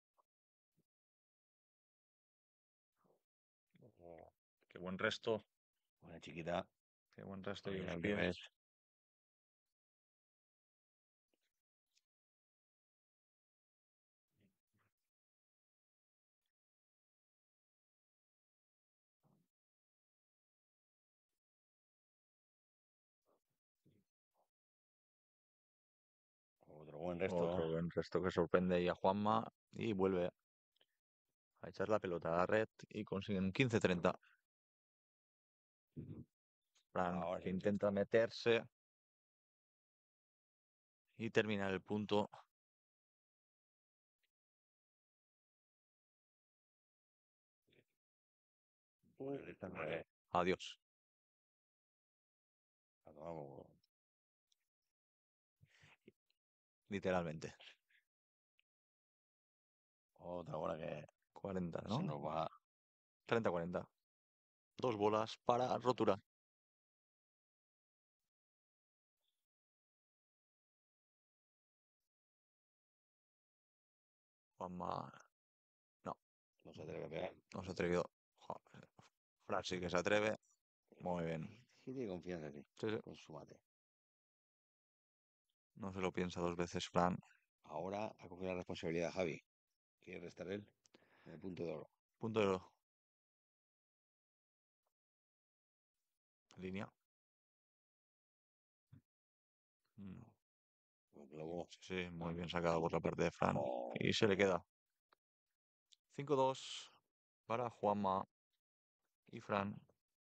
Oh, qué buen resto, Buena chiquita. qué buen resto y Ahí los al pies. revés. Otro buen resto. Otro buen resto que sorprende ahí a Juanma y vuelve a echar la pelota a la red y consiguen quince treinta. Fran Ahora que sí. intenta meterse y terminar el punto. Pues esta no es. Adiós. La tomamos. Literalmente. Otra bola que cuarenta, se ¿no? nos va. treinta cuarenta. Dos bolas para rotura. Juanma No se atreve a pegar. no se ha atrevido. Joder. Fran sí que se atreve. Muy bien. Sí tiene confianza, sí. Sí, sí. Con su mate. No se lo piensa dos veces, Fran. Ahora ha cogido la responsabilidad Javi. Quiere restar él en el punto de oro. Punto de oro. Línea. Mm, Un globo. Sí, sí, muy bien sacado por la parte de Fran. Oh, Y se le queda. cinco dos. para Juanma y Fran.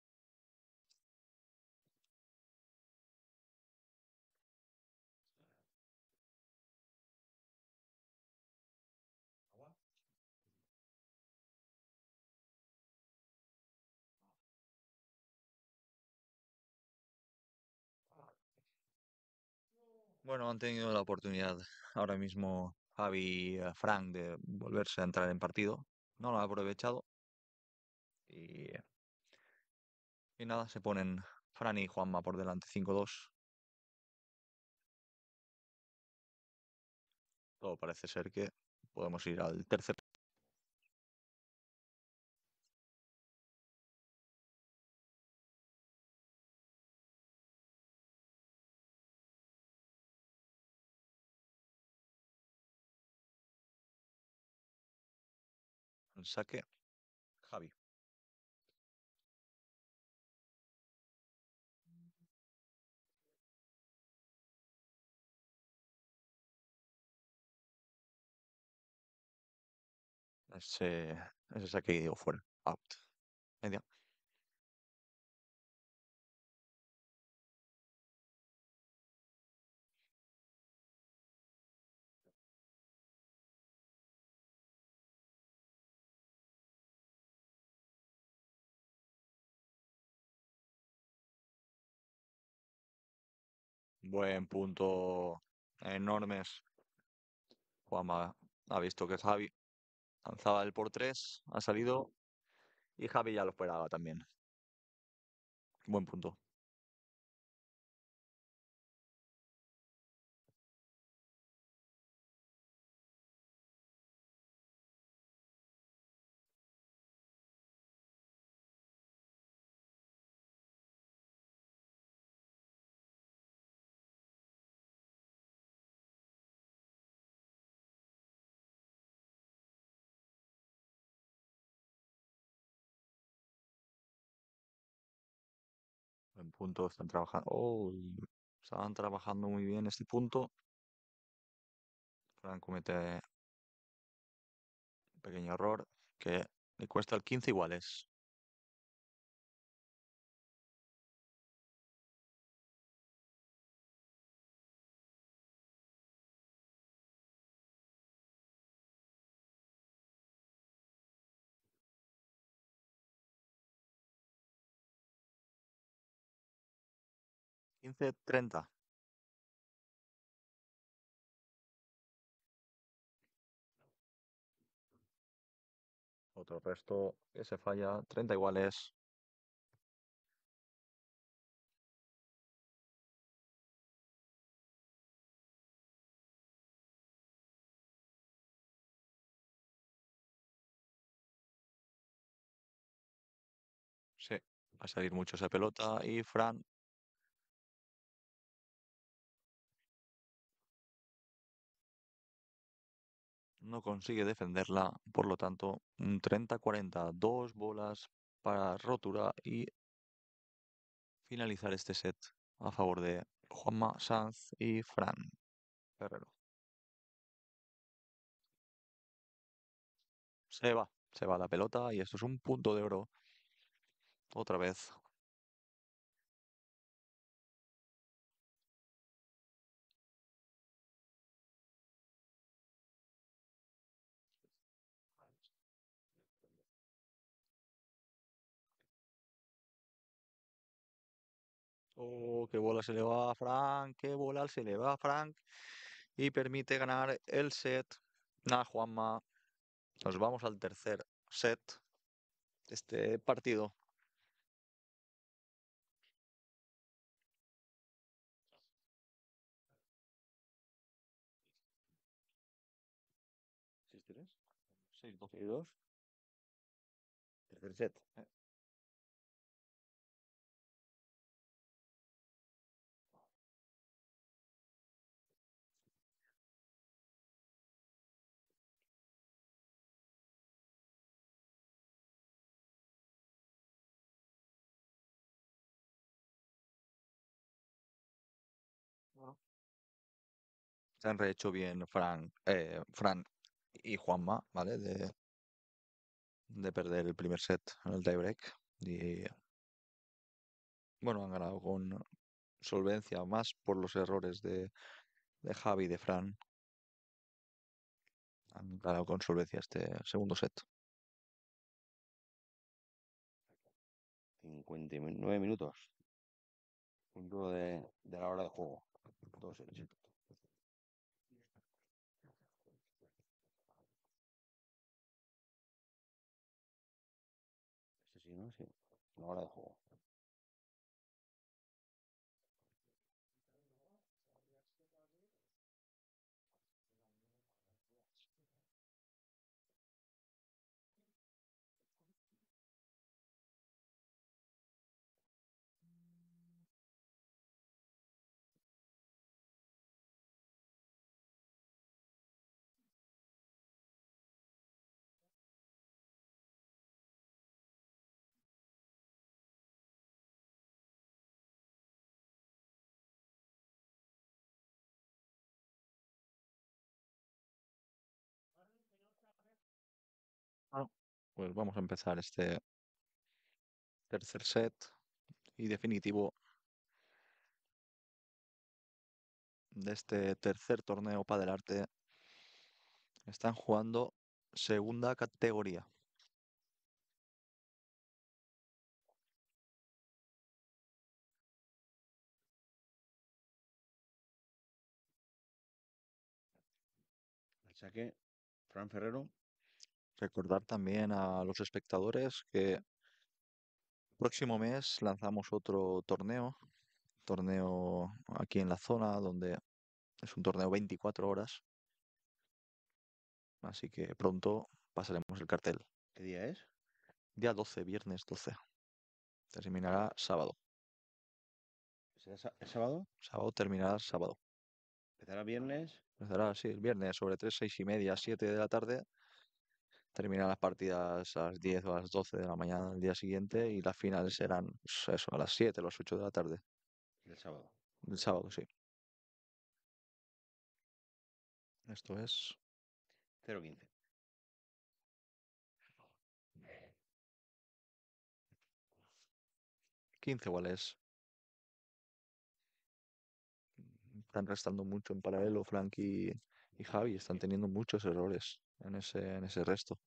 Bueno, han tenido la oportunidad ahora mismo Javi y eh, Frank de volverse a entrar en partido. No lo han aprovechado. Y, y nada, se ponen Fran y Juanma por delante cinco dos. Todo parece ser que podemos ir al tercer. El saque, Javi. Ese, ese saque dio fuera. Out. Media. Buen punto. Enormes. Juanma ha visto que Javi lanzaba el por tres. Ha salido. Y Javi ya lo esperaba también. Buen punto. Buen punto. Están trabajando. Oh, estaban trabajando muy bien este punto. Fran comete un pequeño error que le cuesta el quince iguales. quince treinta. Otro resto que se falla. treinta iguales. Sí, va a salir mucho esa pelota y Fran no consigue defenderla. Por lo tanto, un treinta cuarenta, dos bolas para rotura y finalizar este set a favor de Juanma Sanz y Fran Herrero. Se va, se va la pelota y esto es un punto de oro. Otra vez. Oh, qué bola se le va a Frank, qué bola se le va a Frank y permite ganar el set. Nada, Juanma, nos vamos al tercer set de este partido. ¿seis tres? seis dos. seis dos. Tercer set. Eh, bueno. Se han rehecho bien Fran, eh, Fran y Juanma, ¿vale? De, de perder el primer set en el tiebreak. Y bueno, han ganado con solvencia, más por los errores de, de Javi y de Fran. Han ganado con solvencia este segundo set. cincuenta y nueve minutos. Punto de, de la hora de juego. Dos sets. Este sí, ¿no? Sí. La hora de juego. Ah, Pues vamos a empezar este tercer set y definitivo de este tercer torneo Padel Arte. Están jugando segunda categoría. El saque, Fran Ferrero. Recordar también a los espectadores que próximo mes lanzamos otro torneo, torneo aquí en la zona, donde es un torneo veinticuatro horas. Así que pronto pasaremos el cartel. ¿Qué día es? Día doce, viernes doce. Terminará sábado. ¿Será sá- el sábado? Sábado terminará sábado. ¿Empezará viernes? Empezará, sí, el viernes sobre tres, seis y media, siete de la tarde. Terminan las partidas a las diez o a las doce de la mañana del día siguiente y las finales serán pues, eso, a las siete o las ocho de la tarde. Del sábado. El sábado, sí. Esto es cero quince. quince iguales. Están restando mucho en paralelo Frank y, y Javi. Están teniendo muchos errores en ese, en ese resto.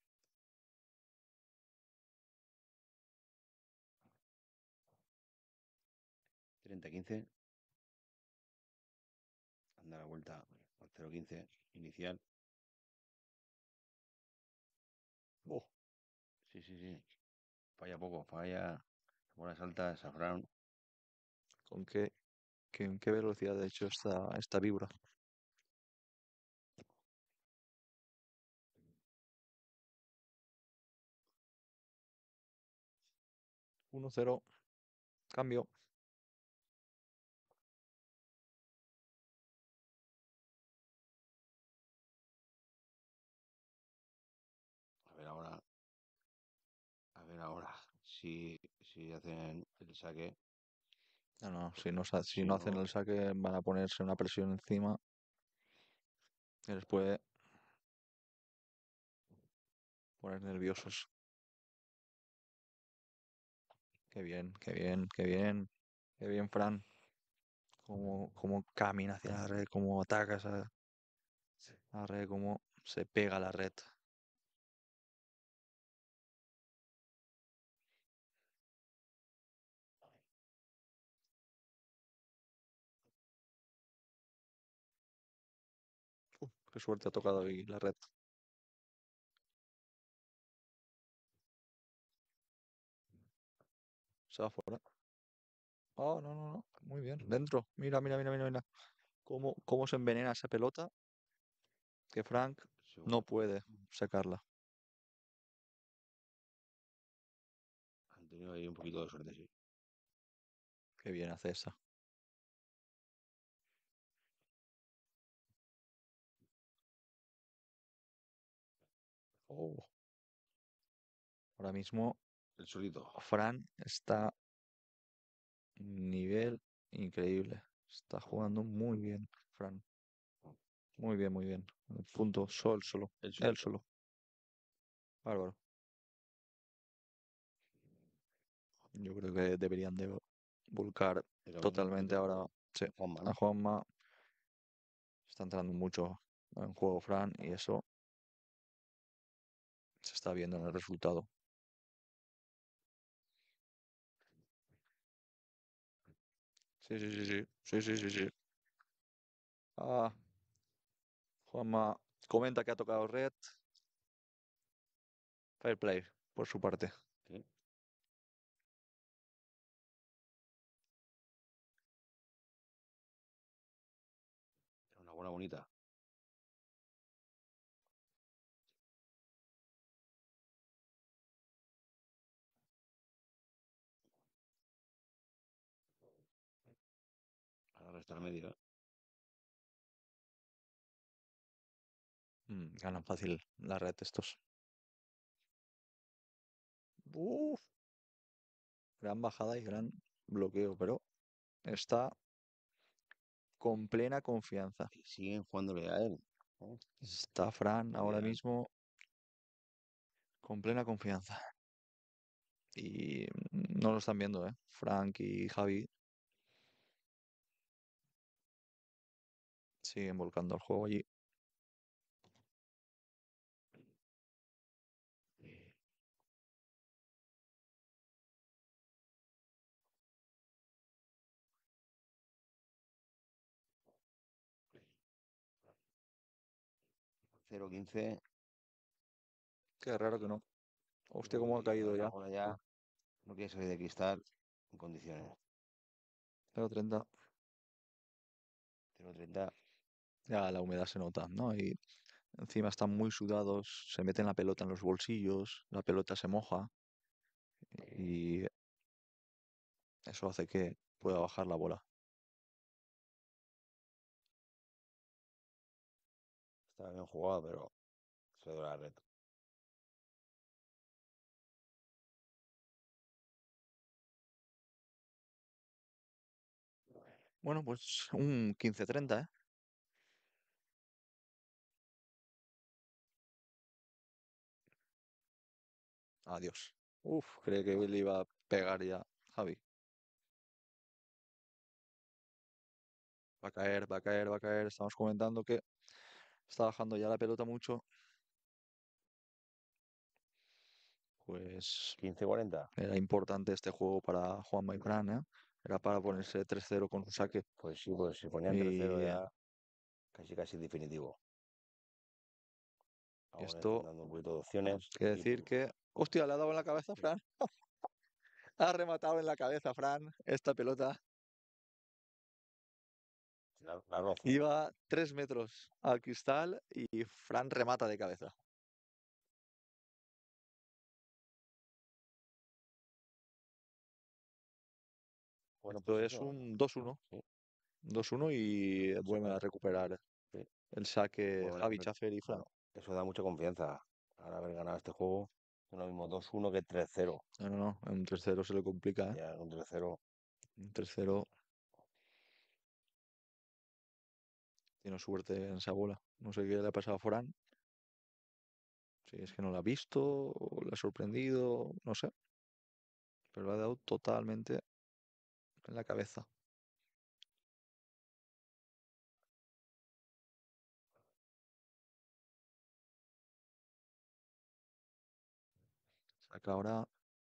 treinta quince. Anda la vuelta al cero quince inicial. Oh, Sí, sí, sí. Falla poco, falla. Bolas altas, Safran. ¿con qué, qué- en qué velocidad de hecho esta, esta vibra? uno cero. Cambio. A ver ahora. A ver ahora. Si, si hacen el saque. No, no, si no, sa- si Si no hacen no, el saque van a ponerse una presión encima que les puede poner nerviosos. Qué bien, qué bien, qué bien. Qué bien, Fran. Cómo, cómo camina hacia la red, cómo ataca esa, la red, cómo se pega a la red. Uh, qué suerte ha tocado ahí la red. Se va fuera. Oh, no, no, no. Muy bien. Dentro. Mira, mira, mira, mira, mira. Cómo, cómo se envenena esa pelota que Frank no segundo. puede sacarla. Han tenido ahí un poquito de suerte, sí. Qué bien hace esa. Oh. Ahora mismo El solito. Fran está nivel increíble. Está jugando muy bien, Fran. Muy bien, muy bien. El punto, sol solo. El Él solito. solo. Bárbaro. Yo creo que deberían de volcar Pero un totalmente poquito ahora sí, Juanma, a ¿no? Juanma. Está entrando mucho en juego Fran y eso se está viendo en el resultado. Sí, sí, sí, sí. Sí, sí, sí, sí. Ah, Juanma comenta que ha tocado red. Fair play, por su parte. Sí. Una bola bonita. Ahora está al medio, ¿eh? Mm, ganan fácil la red estos. Uf, gran bajada y gran bloqueo, pero está con plena confianza. Que siguen jugándole a él, ¿no? Está Fran ahora Ideal. mismo con plena confianza. Y mm, no lo están viendo, ¿eh? Frank y Javi siguen volcando el juego allí. cero quince. Qué raro que no. Hostia, cómo ha caído ya. Ahora ya no quiere salir de cristal en condiciones. cero treinta. cero treinta. Ya la humedad se nota, ¿no? Y encima están muy sudados, se meten la pelota en los bolsillos, la pelota se moja y eso hace que pueda bajar la bola. Estaba bien jugado, pero se dio la red. Bueno, pues un quince treinta, ¿eh? Adiós. Uf, creí que le iba a pegar ya Javi. Va a caer, va a caer, va a caer. Estamos comentando que está bajando ya la pelota mucho. Pues quince cuarenta. era importante este juego para Juanma y Fran, ¿eh? Era para ponerse tres cero con un saque. Pues sí, pues se ponían tres cero Y, ya casi casi definitivo. y Ahora están esto dando un poquito de opciones. quiere y decir que... Hostia, le ha dado en la cabeza a Fran. Ha rematado en la cabeza Fran esta pelota. la, la roza. Iba tres metros al cristal y Fran remata de cabeza. Bueno, Esto pues es eso. un dos uno. Sí, dos uno y vuelven a recuperar sí. el saque Bueno, Javi, re- Chafer y Fran. bueno, eso da mucha confianza. Ahora haber ganado este juego, es lo mismo dos uno que tres cero. No, no, no. En un tres cero se le complica, ¿eh? Ya un tres cero. Un tres cero tiene suerte en esa bola. No sé qué le ha pasado a Fran. Si es que no la ha visto, o le ha sorprendido, no sé. Pero le ha dado totalmente en la cabeza. Saca ahora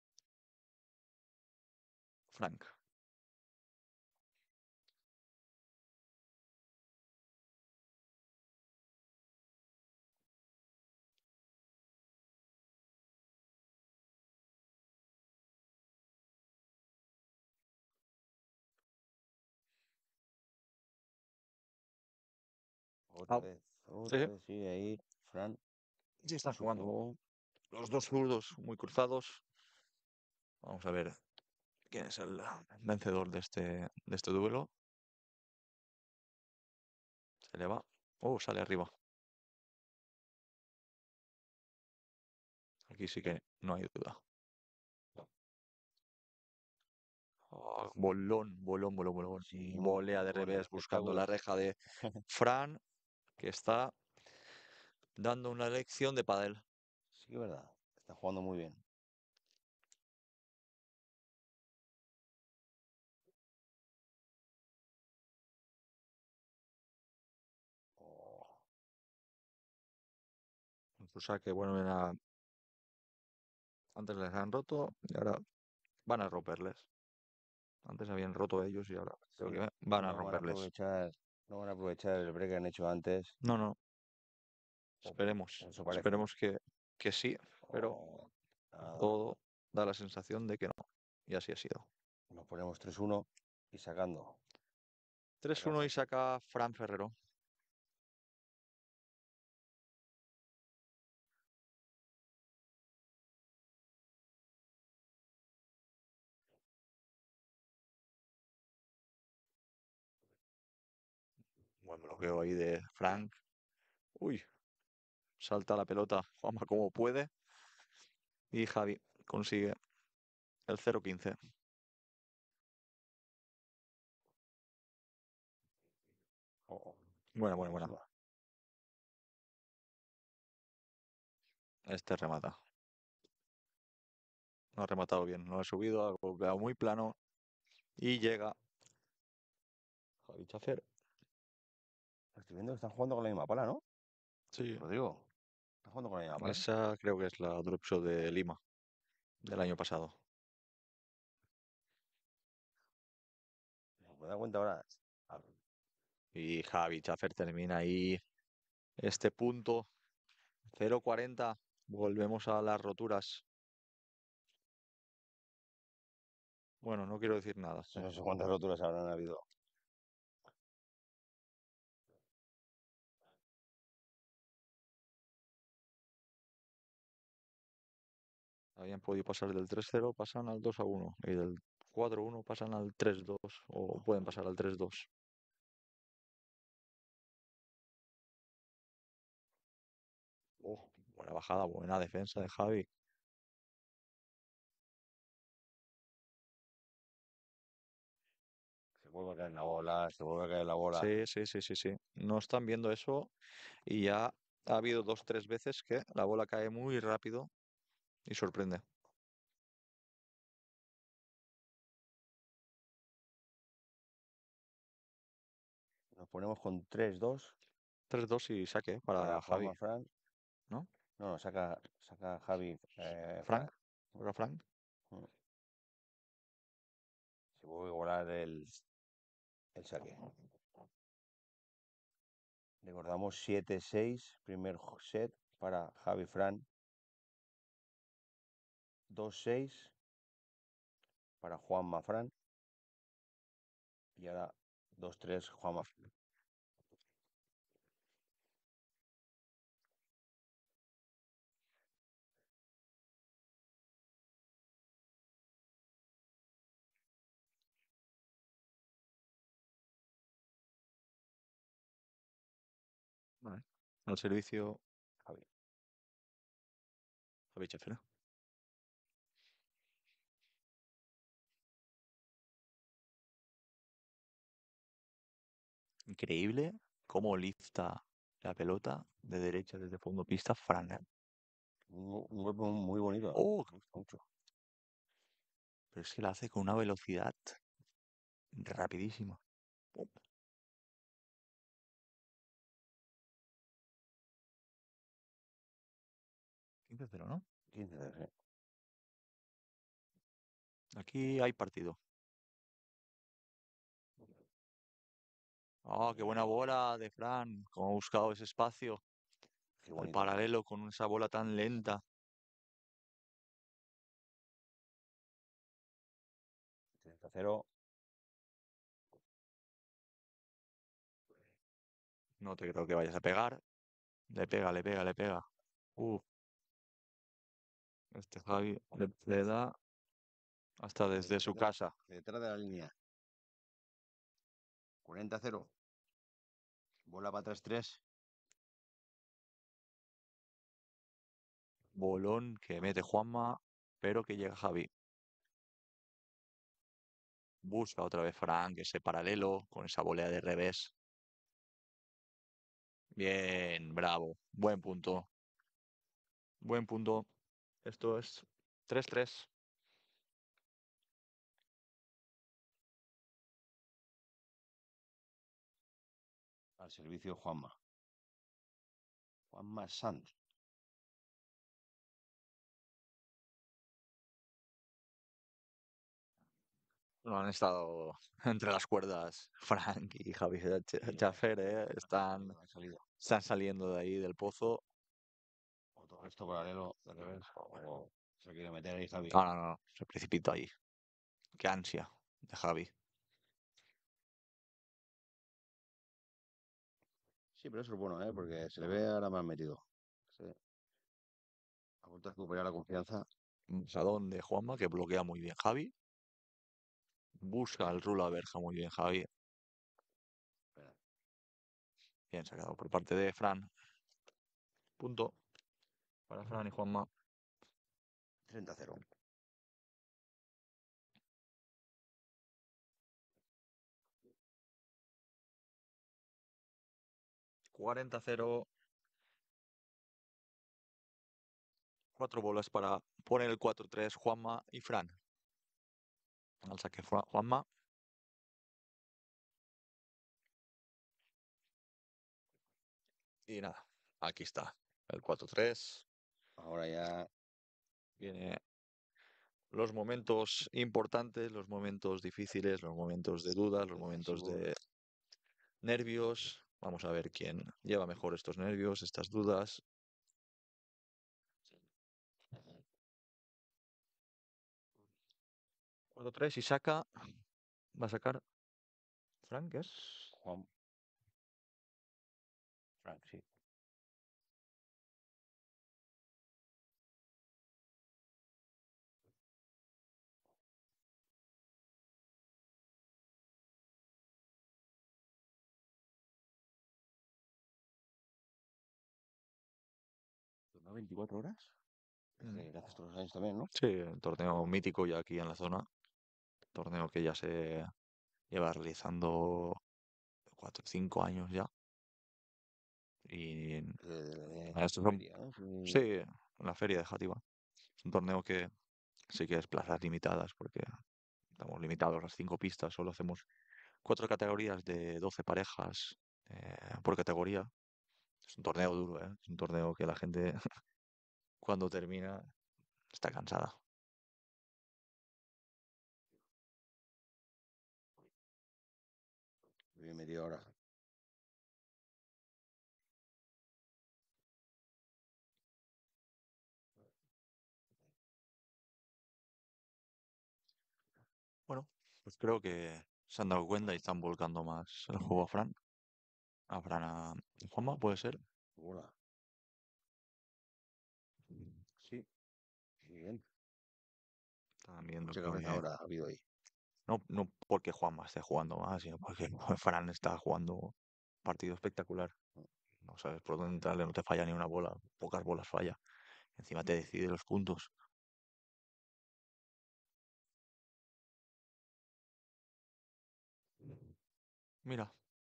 Frank. Otra Ah, vez, sí, otra vez, sí, ahí, Fran. sí están su juego. jugando los dos zurdos muy cruzados. Vamos a ver quién es el vencedor de este, de este duelo. Se le va. Oh, sale arriba. Aquí sí que no hay duda. Oh, bolón, bolón, bolón, bolón. Sí, Volea de bolón, revés buscando la espectáculo. reja de Fran, que está dando una lección de pádel. Sí, que es verdad. Está jugando muy bien. O sea que bueno, era... antes les han roto y ahora van a romperles. Antes habían roto ellos y ahora creo Sí, que van a no van a romperles. aprovechar, no van a aprovechar el break que han hecho antes. No, no, o por- esperemos. Eso parece. Esperemos que, que sí, pero O nada, todo da la sensación de que no. Y así ha sido. nos ponemos tres uno y sacando. tres uno y saca Fran Ferrero. Buen bloqueo ahí de Frank. Uy, salta la pelota Juanma como puede. Y Javi consigue el cero quince. Oh, Buena, buena, buena. buenísima. Este remata. No ha rematado bien. No ha subido, ha golpeado muy plano. Y llega Javi Chafer. Estoy viendo que están jugando con la misma pala, ¿no? Sí, Rodrigo, están jugando con la misma pala. esa creo que es la drop shot de Lima del año pasado. Me da cuenta ahora. Ah, Y Javi Chafer termina ahí este punto. cero cuarenta. Volvemos a las roturas. Bueno, no quiero decir nada. No sé cuántas roturas habrán habido. Habían podido pasar del tres cero, pasan al dos a uno. Y del cuatro uno pasan al tres dos. O pueden pasar al tres dos. Oh, buena bajada, buena defensa de Javi. Se vuelve a caer la bola, se vuelve a caer la bola. Sí, sí, sí, sí, sí. No están viendo eso y ya ha habido dos, tres veces que la bola cae muy rápido y sorprende. Nos ponemos con tres dos tres dos y saque para para Javi, Juanma Fran. ¿no? No, no, saca, saca Javi eh, Fran. Frank, para Frank. Mm. Se vuelve a igualar el, el saque. Recordamos siete seis, primer jo- set para Javi Fran. dos seis para Juanma Fran. Y ahora dos tres Juanma Fran. Vale. Al servicio, Javi. Javi Chafer. Increíble cómo lifta la pelota de derecha desde fondo pista Fran. ¿eh? Un, un golpe muy bonito. Oh, Me gusta mucho. pero es que la hace con una velocidad rapidísima. Pum. quince cero, ¿no? quince cero, sí. Aquí hay partido. Oh, qué buena bola de Fran. Cómo ha buscado ese espacio. Qué Al bonito. paralelo con esa bola tan lenta. treinta cero. No te creo que vayas a pegar. Le pega, le pega, le pega. Uh, este Javi le, le da hasta desde su casa. Detrás de la línea. cuarenta cero. Bola para tres tres. Bolón que mete Juanma, pero que llega Javi. Busca otra vez Frank, ese paralelo con esa volea de revés. Bien, bravo. Buen punto. Buen punto. Esto es tres tres. Al servicio Juanma. Juanma Sanz. No han estado entre las cuerdas Frank y Javi Ch- Chafer, ¿eh? Están, Han salido. están saliendo de ahí del pozo. O todo esto paralelo de revés. O se quiere meter ahí Javi. No, no, no, se precipita ahí. Qué ansia de Javi. Sí, pero eso es bueno, ¿eh? Porque se le ve ahora más metido. Se ha vuelto a recuperar la confianza. Sadón de Juanma que bloquea muy bien Javi. Busca el rulo a verja muy bien Javi. Espera, Bien sacado por parte de Fran. Punto para Fran y Juanma. treinta a cero. cuarenta a cero. Cuatro bolas para poner el cuatro tres Juanma y Fran. Al saque Fra- Juanma. Y nada, aquí está. El cuatro tres. Ahora ya Viene los momentos importantes, los momentos difíciles, los momentos de dudas, los momentos defensivo. de nervios. Vamos a ver quién lleva mejor estos nervios, estas dudas. cuatro tres y saca. Va a sacar Frank, ¿es? Juan. Frank, sí. ¿Duró veinticuatro horas? Mm. Que haces todos los años también, ¿no? Sí, el torneo mítico ya aquí en la zona. Torneo que ya se lleva realizando cuatro o cinco años ya. Y Eh, estos son, feria, ¿no? Sí. sí, en la feria de Játiva. Es un torneo que sí que es plazas limitadas porque estamos limitados a las cinco pistas. Solo hacemos cuatro categorías de doce parejas eh, por categoría. Es un torneo duro, ¿eh? Es un torneo que la gente cuando termina está cansada. Bien media hora. Bueno, pues creo que se han dado cuenta y están volcando más el juego a Fran. A Fran a Juanma, puede ser. Hola. Sí. Bien. Están viendo Mucha que cabeza ahora ha habido ahí. no, no porque Juanma esté jugando más, sino porque Fran está jugando un partido espectacular. No sabes por dónde entrarle, no te falla ni una bola, pocas bolas falla. Encima te decide los puntos. Mira,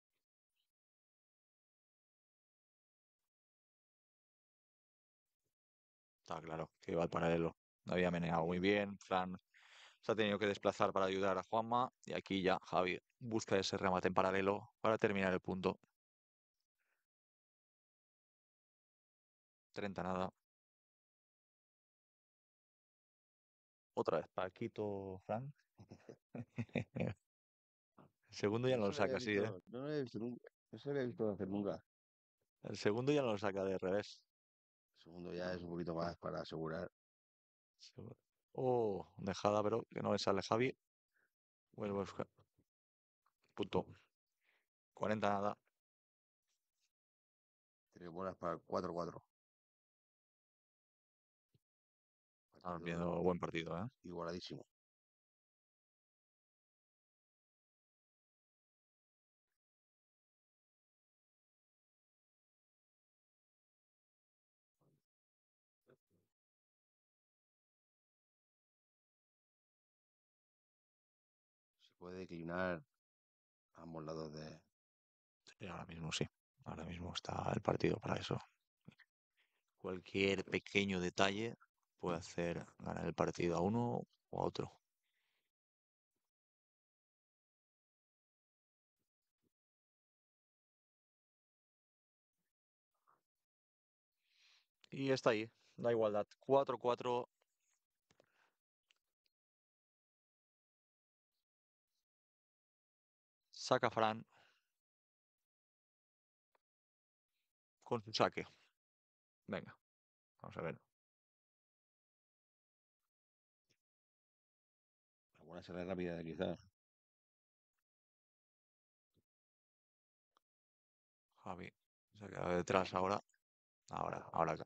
está claro que va al paralelo. Había meneado muy bien. Fran se ha tenido que desplazar para ayudar a Juanma. Y aquí ya Javi busca ese remate en paralelo para terminar el punto. treinta nada. Otra vez, Paquito Fran. El segundo ya No no lo se le había saca así, ¿eh? visto, no lo había visto nunca. No se le había visto hacer nunca. El segundo ya no lo saca de revés. El segundo ya es un poquito más para asegurar. Segu- Oh, dejada, pero que no le sale Javi. Vuelvo a buscar. Punto. cuarenta nada. Tres bolas para cuatro cuatro. Estamos Partido viendo buen partido, ¿eh? igualadísimo. Se puede declinar a ambos lados de. Sí, ahora mismo sí. Ahora mismo está el partido para eso. Cualquier pequeño detalle puede hacer ganar el partido a uno o a otro. Y está ahí, da igualdad. cuatro cuatro. Saca Fran. Con su saque. Venga. Vamos a ver. Alguna será rápida de quizás. Javi. Se ha quedado detrás ahora. Ahora, ahora.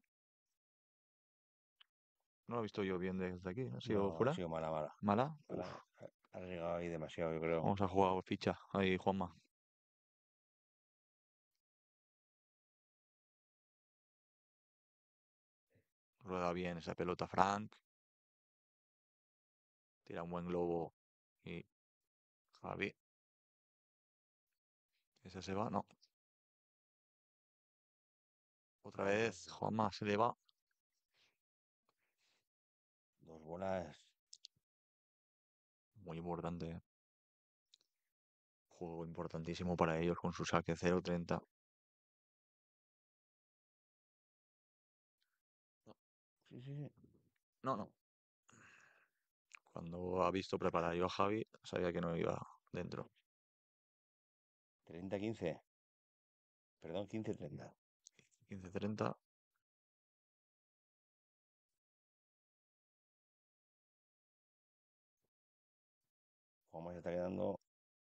No lo he visto yo bien desde aquí. ¿Ha sido No, fuera? ha sido mala, mala. ¿Mala? Mala. Uf, Ha llegado ahí demasiado, yo creo. vamos a jugar ficha. Ahí, Juanma. Rueda bien esa pelota Frank. Tira un buen globo. Y Javi. Ese se va, no. Otra vez, Juanma se le va. Dos bolas. Muy importante. ¿eh? Juego importantísimo para ellos con su saque cero treinta. Sí, sí, sí. No, no. Cuando ha visto preparar yo a Javi, sabía que no iba dentro. treinta quince. Perdón, quince treinta. quince treinta. Juanma se está quedando.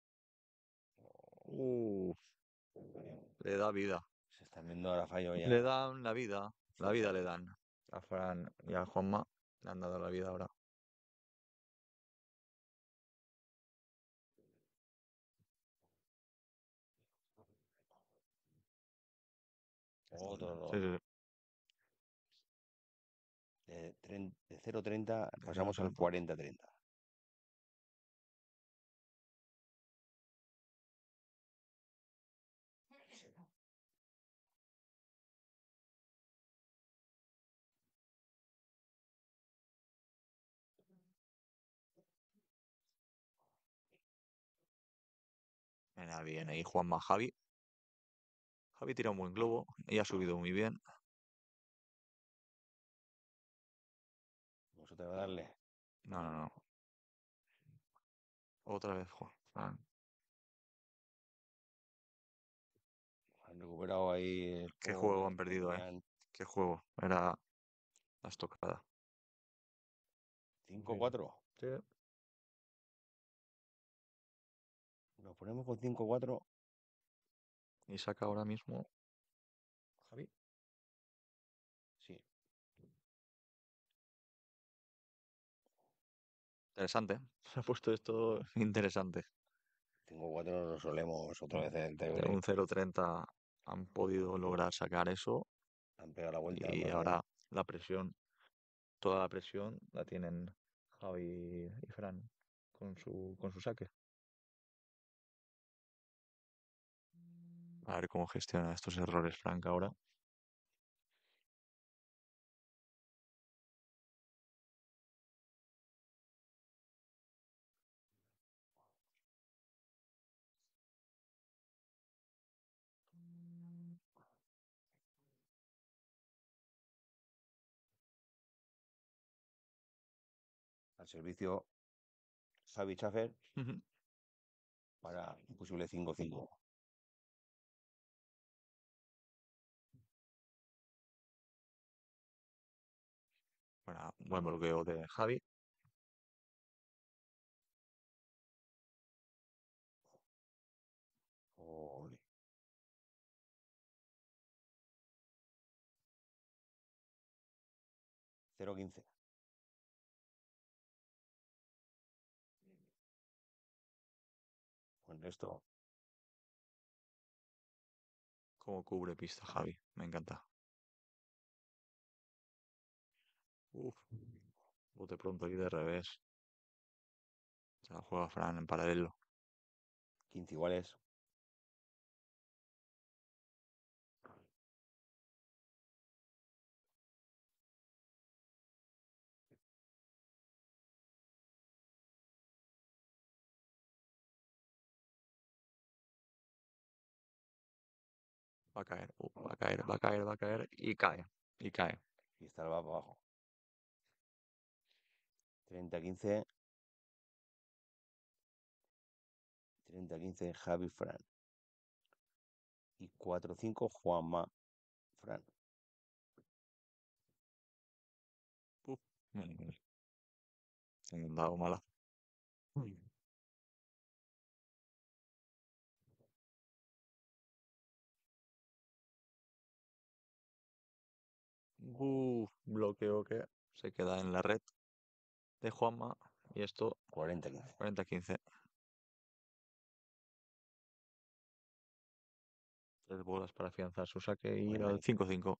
Uf, le da vida. Se están viendo ahora fallo ya. Le dan la vida. La vida le Fuertes. dan. A Fran y a Juanma le han dado la vida ahora. Otro Sí, error. sí, sí. De, tren- de cero treinta De pasamos al cero treinta. cuarenta treinta. Venga, bien ahí Juanma Javi. Javi tira un buen globo y ha subido muy bien. Vamos otra vez a darle. No, no, no. Otra vez Juan. Fran. Han recuperado ahí el Qué juego juego que han perdido, eh. tenían. Qué juego. Era la estocada. cinco cuatro. Sí. Nos ponemos con cinco cuatro. Y saca ahora mismo Javi. Sí. Interesante. Se ha puesto esto interesante. cinco cuatro nos solemos otra vez en De tiebreak. un cero treinta han podido lograr sacar eso. Han pegado la vuelta. Y más ahora la presión, toda la presión la tienen Javi y Fran con su, con su saque. A ver cómo gestiona estos errores Frank ahora. al servicio Javi Schaffer Ujú. para un posible cinco cinco. Bueno, buen bloqueo de Javi. Ole. cero quince. Con esto. Cómo cubre pista Javi. Me encanta. Uf. Bote pronto y de revés. Se la juega Fran en paralelo. quince iguales. Va a caer, uh, va a caer, va a caer, va a caer. Y cae. Y cae. Y está el va para abajo. treinta quince. treinta quince Javi Fran. Y cuatro cinco Juanma Fran. Uf, vale, vale. Me han dado mala. Uf, bloqueo que se queda en la red de Juanma. Y esto, cuarenta quince. cuarenta quince. Tres bolas para afianzar su saque y ir al cinco cinco.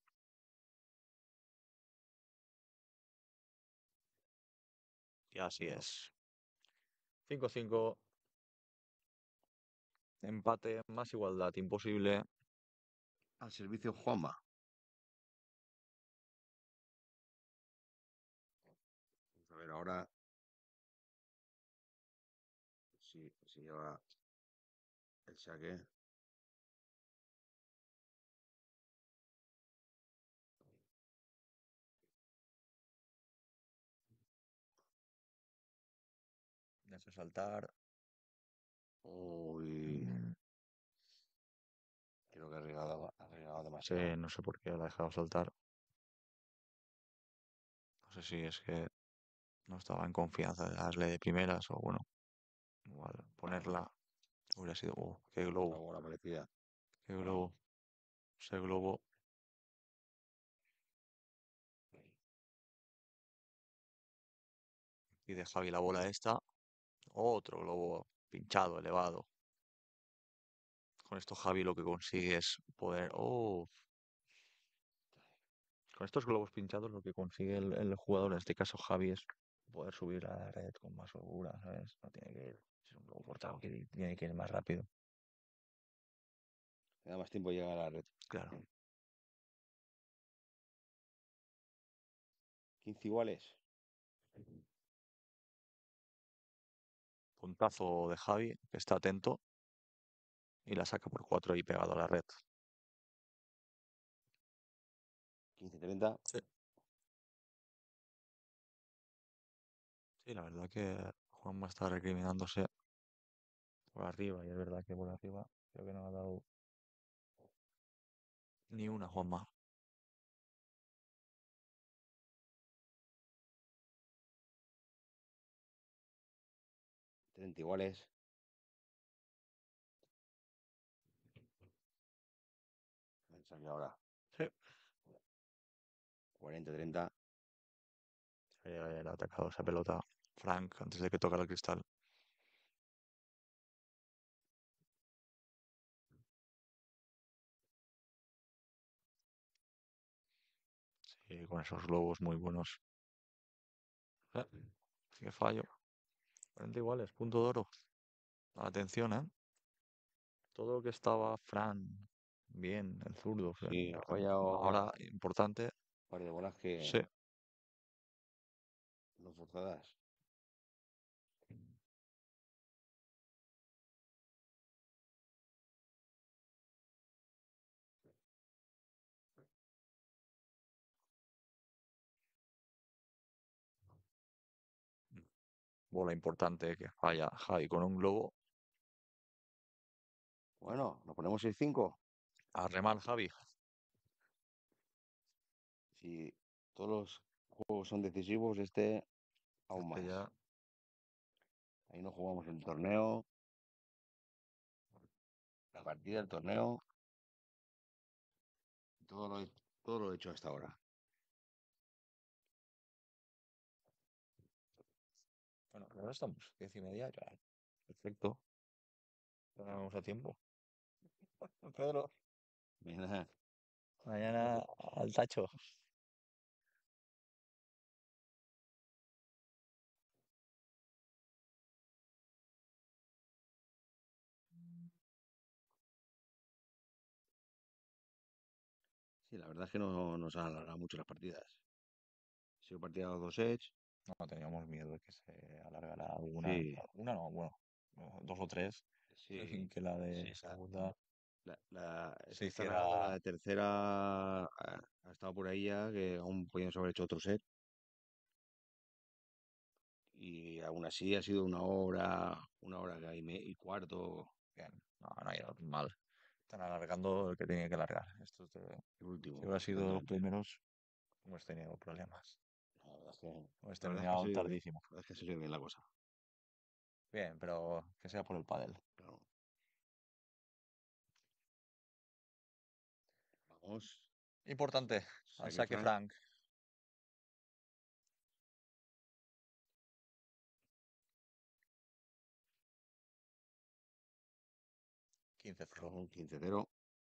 Y así es. cinco cinco. Empate, más igualdad, imposible. Al servicio Juanma. Vamos a ver ahora si, si lleva el saque. Deja saltar. Uy, Mm, creo que ha arriesgado, ha arriesgado sí, demasiado. no sé por qué la ha dejado saltar. No sé si es que no estaba en confianza de darle de primeras o bueno, igual ponerla hubiera sido. Oh, qué Otra globo, bola parecida. qué globo. Ese globo. Y de Javi la bola esta. Otro globo pinchado, elevado. Con esto Javi lo que consigue es poder. Oh, con estos globos pinchados lo que consigue el, el jugador, en este caso Javi, es poder subir a la red con más holgura, ¿sabes? No tiene que ir. Si es un globo cortado, que tiene que ir más rápido. Le da más tiempo llegar a la red. Claro. quince iguales. Puntazo de Javi, que está atento. Y la saca por cuatro y pegado a la red. quince treinta. Sí. Sí, la verdad que Juanma está recriminándose por arriba. Y es verdad que por arriba creo que no ha dado ni una Juanma. treinta iguales. El saque ahora. Sí. cuarenta treinta. Eh, le ha atacado esa pelota Frank antes de que tocara el cristal. Sí, con esos globos muy buenos. Eh, qué fallo. cuarenta iguales, punto de oro. Atención, ¿eh? Todo lo que estaba Fran bien, el zurdo. Fran, Sí, ha fallado ahora, importante. un par de bolas que Sí. no forzadas. Bola importante que falla Javi con un globo. Bueno, nos ponemos seis cinco. A remar Javi. Si todos los juegos son decisivos, este aún Este más. ya. Ahí no jugamos el torneo. La partida, el torneo. Todo lo, he- todo lo he hecho hasta ahora. Bueno, ahora estamos. Diez y media ya. Perfecto. Ya vamos a tiempo. Pedro. Mañana, Mañana al tacho. sí, la verdad es que no nos han alargado mucho las partidas. Ha sido partida de dos sets. No, teníamos miedo de que se alargara alguna. Sí, Una no, bueno, no, dos o tres. sí, Que la de sí. La, segunda la, la- se está narrando la hiciera. de tercera. Ha, ha estado por ahí ya, que aún podíamos haber hecho otro set. Y aún así ha sido una hora, una hora que hay me- y cuarto, Bien, no, no ha ido mal. Están alargando el que tenía que alargar. Esto es de- el Si último. hubiera sido los exactamente. primeros, hemos tenido problemas. La verdad es que, Hemos la verdad es que ha terminado salido bien, tardísimo. la verdad es que ha salido bien la cosa. Bien, pero que sea por el pádel. Claro. Vamos, Importante, al saque saque Frank. Frank. quince cero. Con quince cero.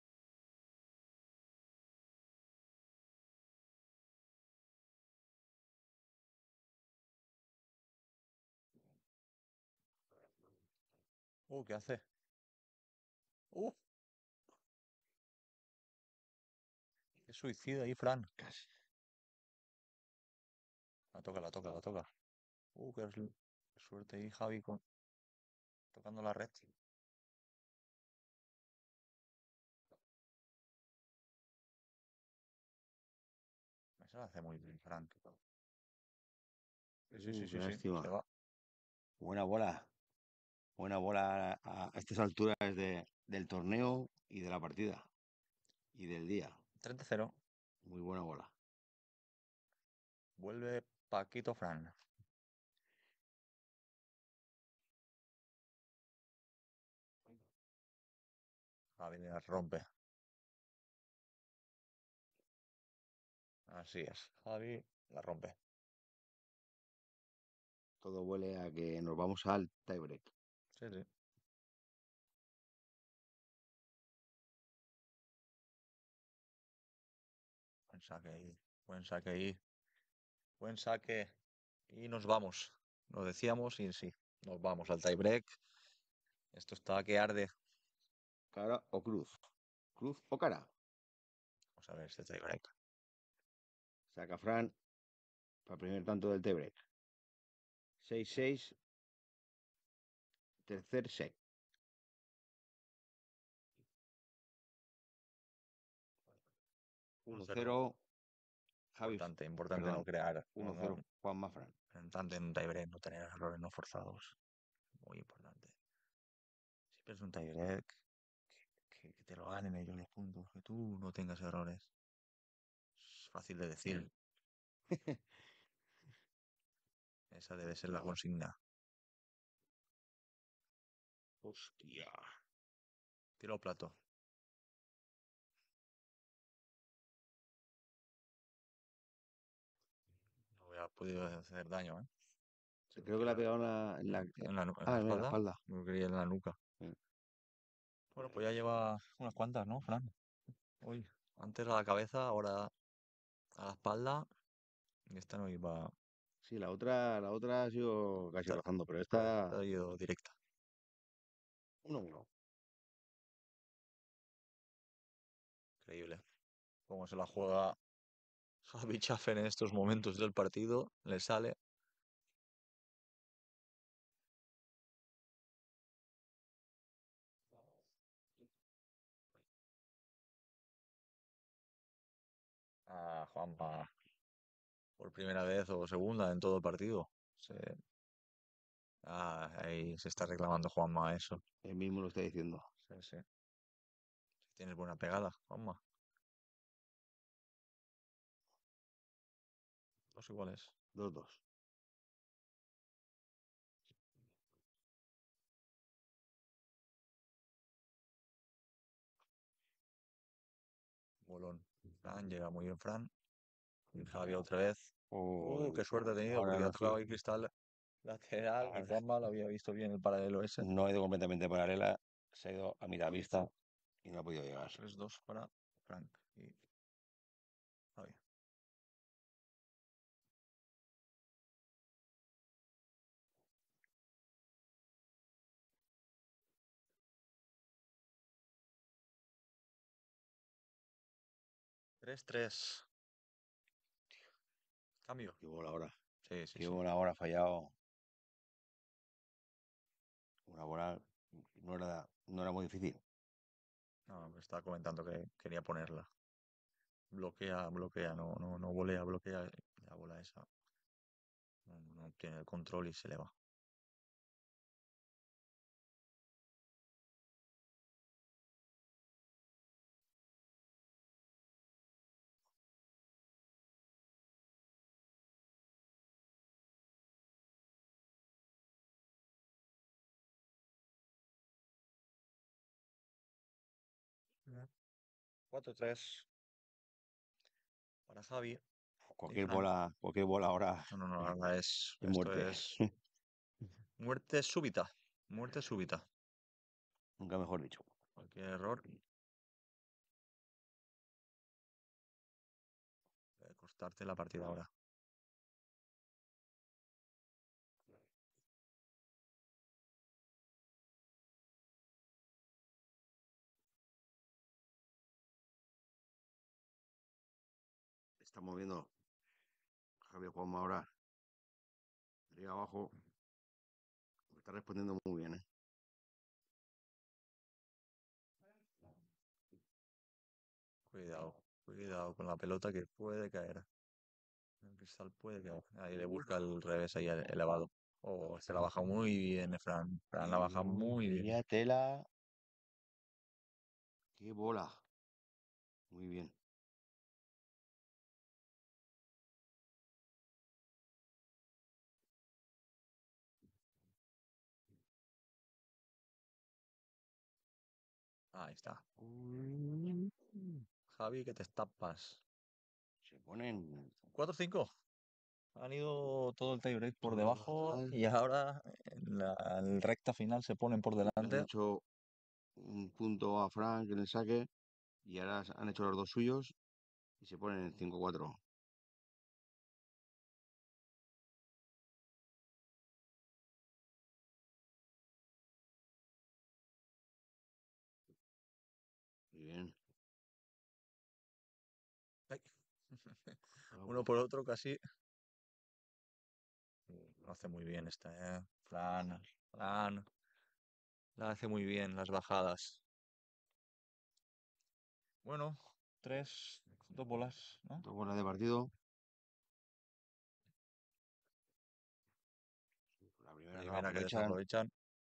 Uh, ¿qué hace? Uh, qué suicida ahí, Fran. Casi. La toca, la toca, la toca. Uh, qué, s- qué suerte ahí, Javi, con... tocando la red. Esa la hace muy bien, Frank. Sí, sí, Uh, sí, qué sí, sí, lástima. se va. Buena bola. Buena bola a, a estas alturas de- del torneo y de la partida. Y del día. treinta cero. Muy buena bola. Vuelve Paquito Fran. Javi la rompe. Así es. Javi la rompe. Todo huele a que nos vamos al tiebreak. Sí, sí. Buen saque ahí. Buen saque ahí. Buen saque. Y nos vamos. Lo decíamos y sí. Nos vamos al tiebreak. Esto está que arde. ¿Cara o cruz? ¿Cruz o cara? Vamos a ver este tiebreak. Saca Fran para el primer tanto del tiebreak. seis seis. Tercer set. uno cero. Javi. Importante, importante Perdón. no crear. No, uno cero. no, Juanma Fran. importante en un tiebreak no tener errores no forzados. Muy importante. Siempre es un tiebreak. Que, que te lo ganen ellos los puntos. Que tú no tengas errores. Es fácil de decir. Esa debe ser la consigna. Hostia. Tiro al plato. No había podido hacer daño, ¿eh? Se Creo que la ha queda pegado en la, en la- en la, nu- en ah, la en la espalda. espalda. No quería en la nuca. Sí. Bueno, pues ya lleva unas cuantas, ¿no, Fran? Uy, antes a la cabeza, ahora a la espalda. Y esta no iba. Sí, la otra, la otra ha sido casi Esta, rozando, pero esta esta ha ido directa. uno uno. Increíble. Cómo se la juega Javi Chafer en estos momentos del partido. Le sale. A Juanma por primera vez o segunda en todo el partido. Se- Ah, ahí se está reclamando Juanma eso. Él mismo lo está diciendo. Sí, sí. Tienes buena pegada, Juanma. Dos iguales. dos dos. Bolón. Fran, llega muy bien Fran. Y Javi otra vez. Oh, Uh, qué suerte ha tenido porque ahora ha sí. tocado ahí cristal lateral. Y Ahora Juanma lo había visto bien el paralelo ese. no ha ido completamente paralela, se ha ido a mitad vista y no ha podido llegar. tres dos para Frank y Javi. tres tres. Cambio. Qué bola ahora. Sí, sí, Qué sí. bola ahora ha fallado. Una bola no era, no era muy difícil. No, me estaba comentando que quería ponerla. Bloquea, bloquea, no, no, no volea, bloquea. y La bola esa no, no tiene el control y se le va. cuatro tres para Javi. Cualquier Fran. bola, cualquier bola ahora No, no, no, ahora es, es esto muerte. es muerte súbita. Muerte súbita. Nunca mejor dicho. Cualquier error. Puede costarte la partida ahora. Está moviendo Javier Juanma ahora. De arriba abajo. Está respondiendo muy bien, ¿eh? Cuidado, cuidado con la pelota que puede caer. El cristal puede caer. Ahí le busca el revés ahí ele- elevado. Oh, se la baja muy bien, Fran. Fran la baja muy bien. Vaya tela. Qué bola. Muy bien. Ahí está. Mm. Javi, que te estampas. Se ponen. cuatro cinco. Han ido todo el tiebreak por Todo debajo mal. y ahora en la en recta final se ponen por Le han delante. hecho un punto a Frank en el saque y ahora han hecho los dos suyos y se ponen en cinco cuatro. Muy bien. Ay. Ah, Uno por otro casi. Lo hace muy bien esta, ¿eh? Fran, Fran. La hace muy bien las bajadas. Bueno, tres, dos bolas, ¿no? Dos bolas de partido. La primera no la Primera que aprovechan. desaprovechan.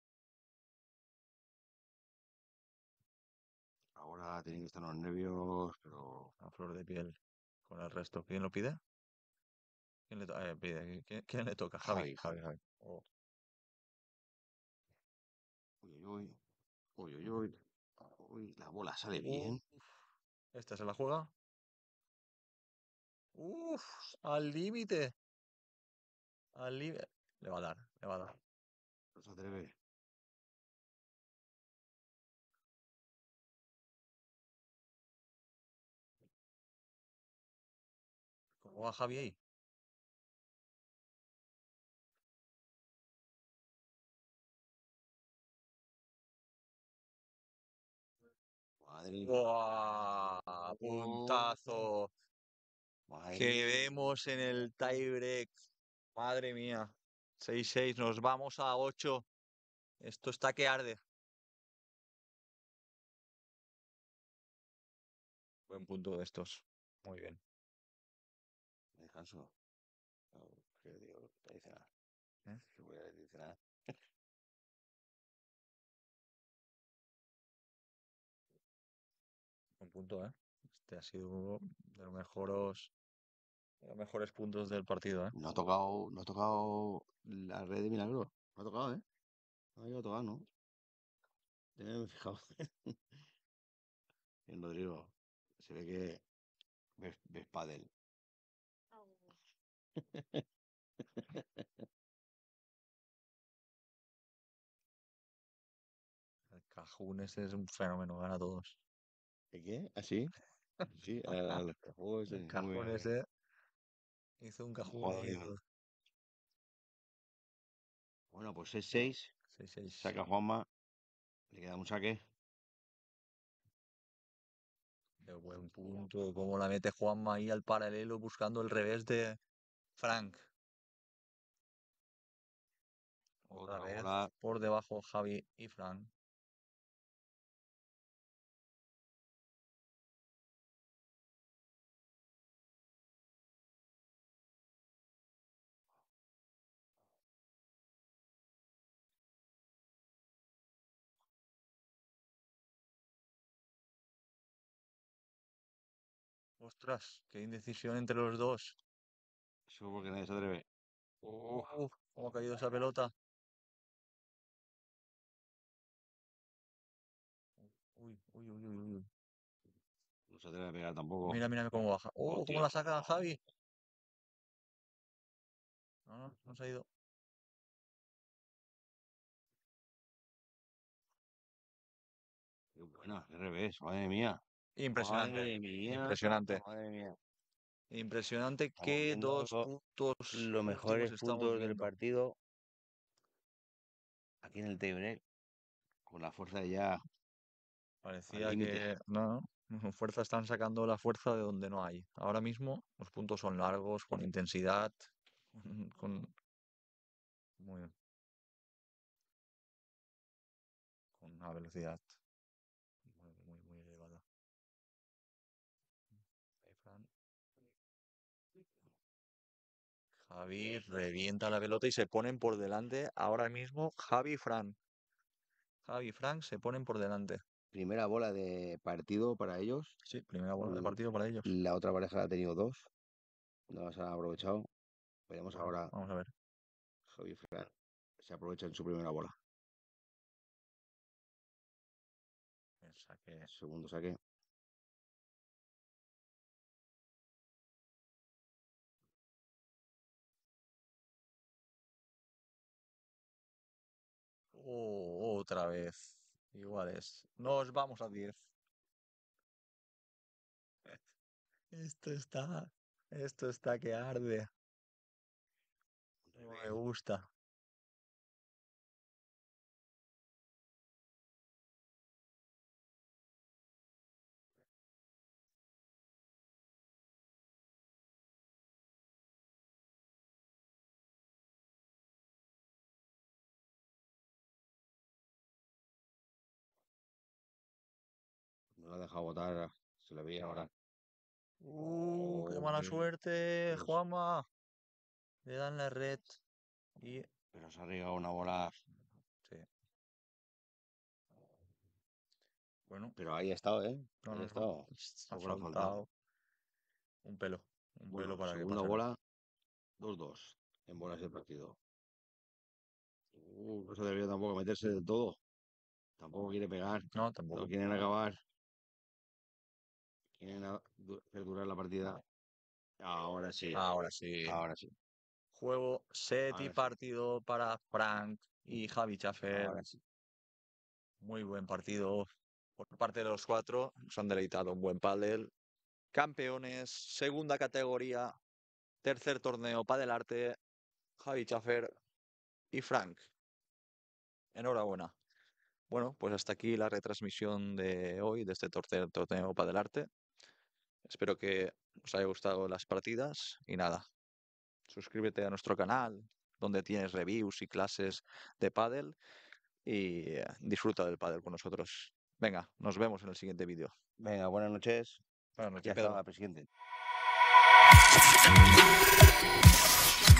Ahora tienen que estar los nervios, pero A flor de piel con el resto. ¿Quién lo pide? ¿Quién le, to- eh, pide? ¿Quién, quién le toca? Javi. Javi. Javi, Javi. Oh. Uy, uy, uy, uy, uy. Uy, la bola sale Uf, bien. esta se la juega. Uf, al límite. Al límite. Le va a dar, le va a dar. No se atreve. ¿Cómo va Javi ahí? Madre mía. ¡Buah! Puntazo. Madre Que mía. vemos en el tiebreak. Madre mía. seis seis, nos vamos a ocho. Esto está que arde. Buen punto de estos. Muy bien. Descanso. No, que digo, te dice nada. ¿Eh? Que voy a decir nada. Buen punto, ¿eh? Este ha sido de los mejores, de los mejores puntos del partido, ¿eh? No ha tocado, no ha tocado la red de Milagro. No ha tocado, ¿eh? No ha llegado a tocar, ¿no? Ya me he fijado. En Rodrigo. Se ve que ves, ves pádel. Ah, El Cajún ese es un fenómeno, gana a todos. ¿De qué? ¿Ah, sí? Sí, a, a los juegos. El Muy Cajún bien. ese hizo un Ha Cajún jugado ahí. bien. Bueno, pues seis seis. seis seis. Saca Juanma. Le queda un saque. Qué buen punto. Cómo la mete Juanma ahí al paralelo buscando el revés de Frank. Otra Otra vez bola. por debajo Javi y Frank. Ostras, qué indecisión entre los dos. Eso porque nadie se atreve. Uf, cómo ha caído esa pelota. Uy, uy, uy, uy, uy. se atreve a pegar tampoco. Mira, mira cómo baja. ¡Oh, cómo Hostia. la saca Javi! No, no, no se ha ido. Qué buena, qué revés, madre mía. Impresionante, Madre mía. impresionante. Madre mía. Impresionante Estamos qué viendo dos lo- puntos Los últimos mejores estamos puntos del viendo. partido aquí en el tiebreak, con la fuerza ya al Parecía límite. que no, no, fuerza están sacando la fuerza de donde no hay. Ahora mismo los puntos son largos, con intensidad, con, con- muy bien. Con una velocidad muy, muy, muy elevada. Ahí, Fran. Javi revienta la pelota y se ponen por delante. Ahora mismo Javi y Fran. Javi y Fran se ponen por delante. Primera bola de partido para ellos. Sí, primera bola de Mm, partido para ellos. La otra pareja la ha tenido dos. No las han aprovechado. Veremos Bueno, ahora vamos a ver. Javi y Fran se aprovechan su primera bola. El saque. Segundo saque. Oh, otra vez. Iguales. Nos vamos a diez. Esto está. Esto está que arde. No me gusta. No la ha dejado botar. Se le veía ahora. Uh, qué Oh, mala qué- suerte, Dios. Juanma. Le dan la red. Y. Pero se ha regado una bola. Sí. Bueno, Pero ahí ha estado, ¿eh? no, Ahí no, ha no. estado. Ha Poco le ha faltado. faltado un pelo. Un pelo Bueno, para que segunda pasara. bola. dos dos. En bolas del partido. Uh, no se debería tampoco meterse del todo. Tampoco quiere pegar. No, tampoco. No quieren acabar. Quieren a- du- hacer durar la partida. Ahora sí. Ahora sí. Ahora sí. Juego, set y Ahora sí. partido para Frank y Javi Chafer. Ahora sí. Muy buen partido por parte de los cuatro. Nos han deleitado un buen pádel. Campeones, segunda categoría, tercer torneo Padel Arte, Javi Chafer y Frank. Enhorabuena. Bueno, pues hasta aquí la retransmisión de hoy de este tercer torneo Padel Arte. Espero que os haya gustado las partidas y nada. Suscríbete a nuestro canal donde tienes reviews y clases de pádel y eh, disfruta del pádel con nosotros. Venga, nos vemos en el siguiente vídeo. Venga, buenas noches. Buenas noches, Ya Pedro. está, presidente.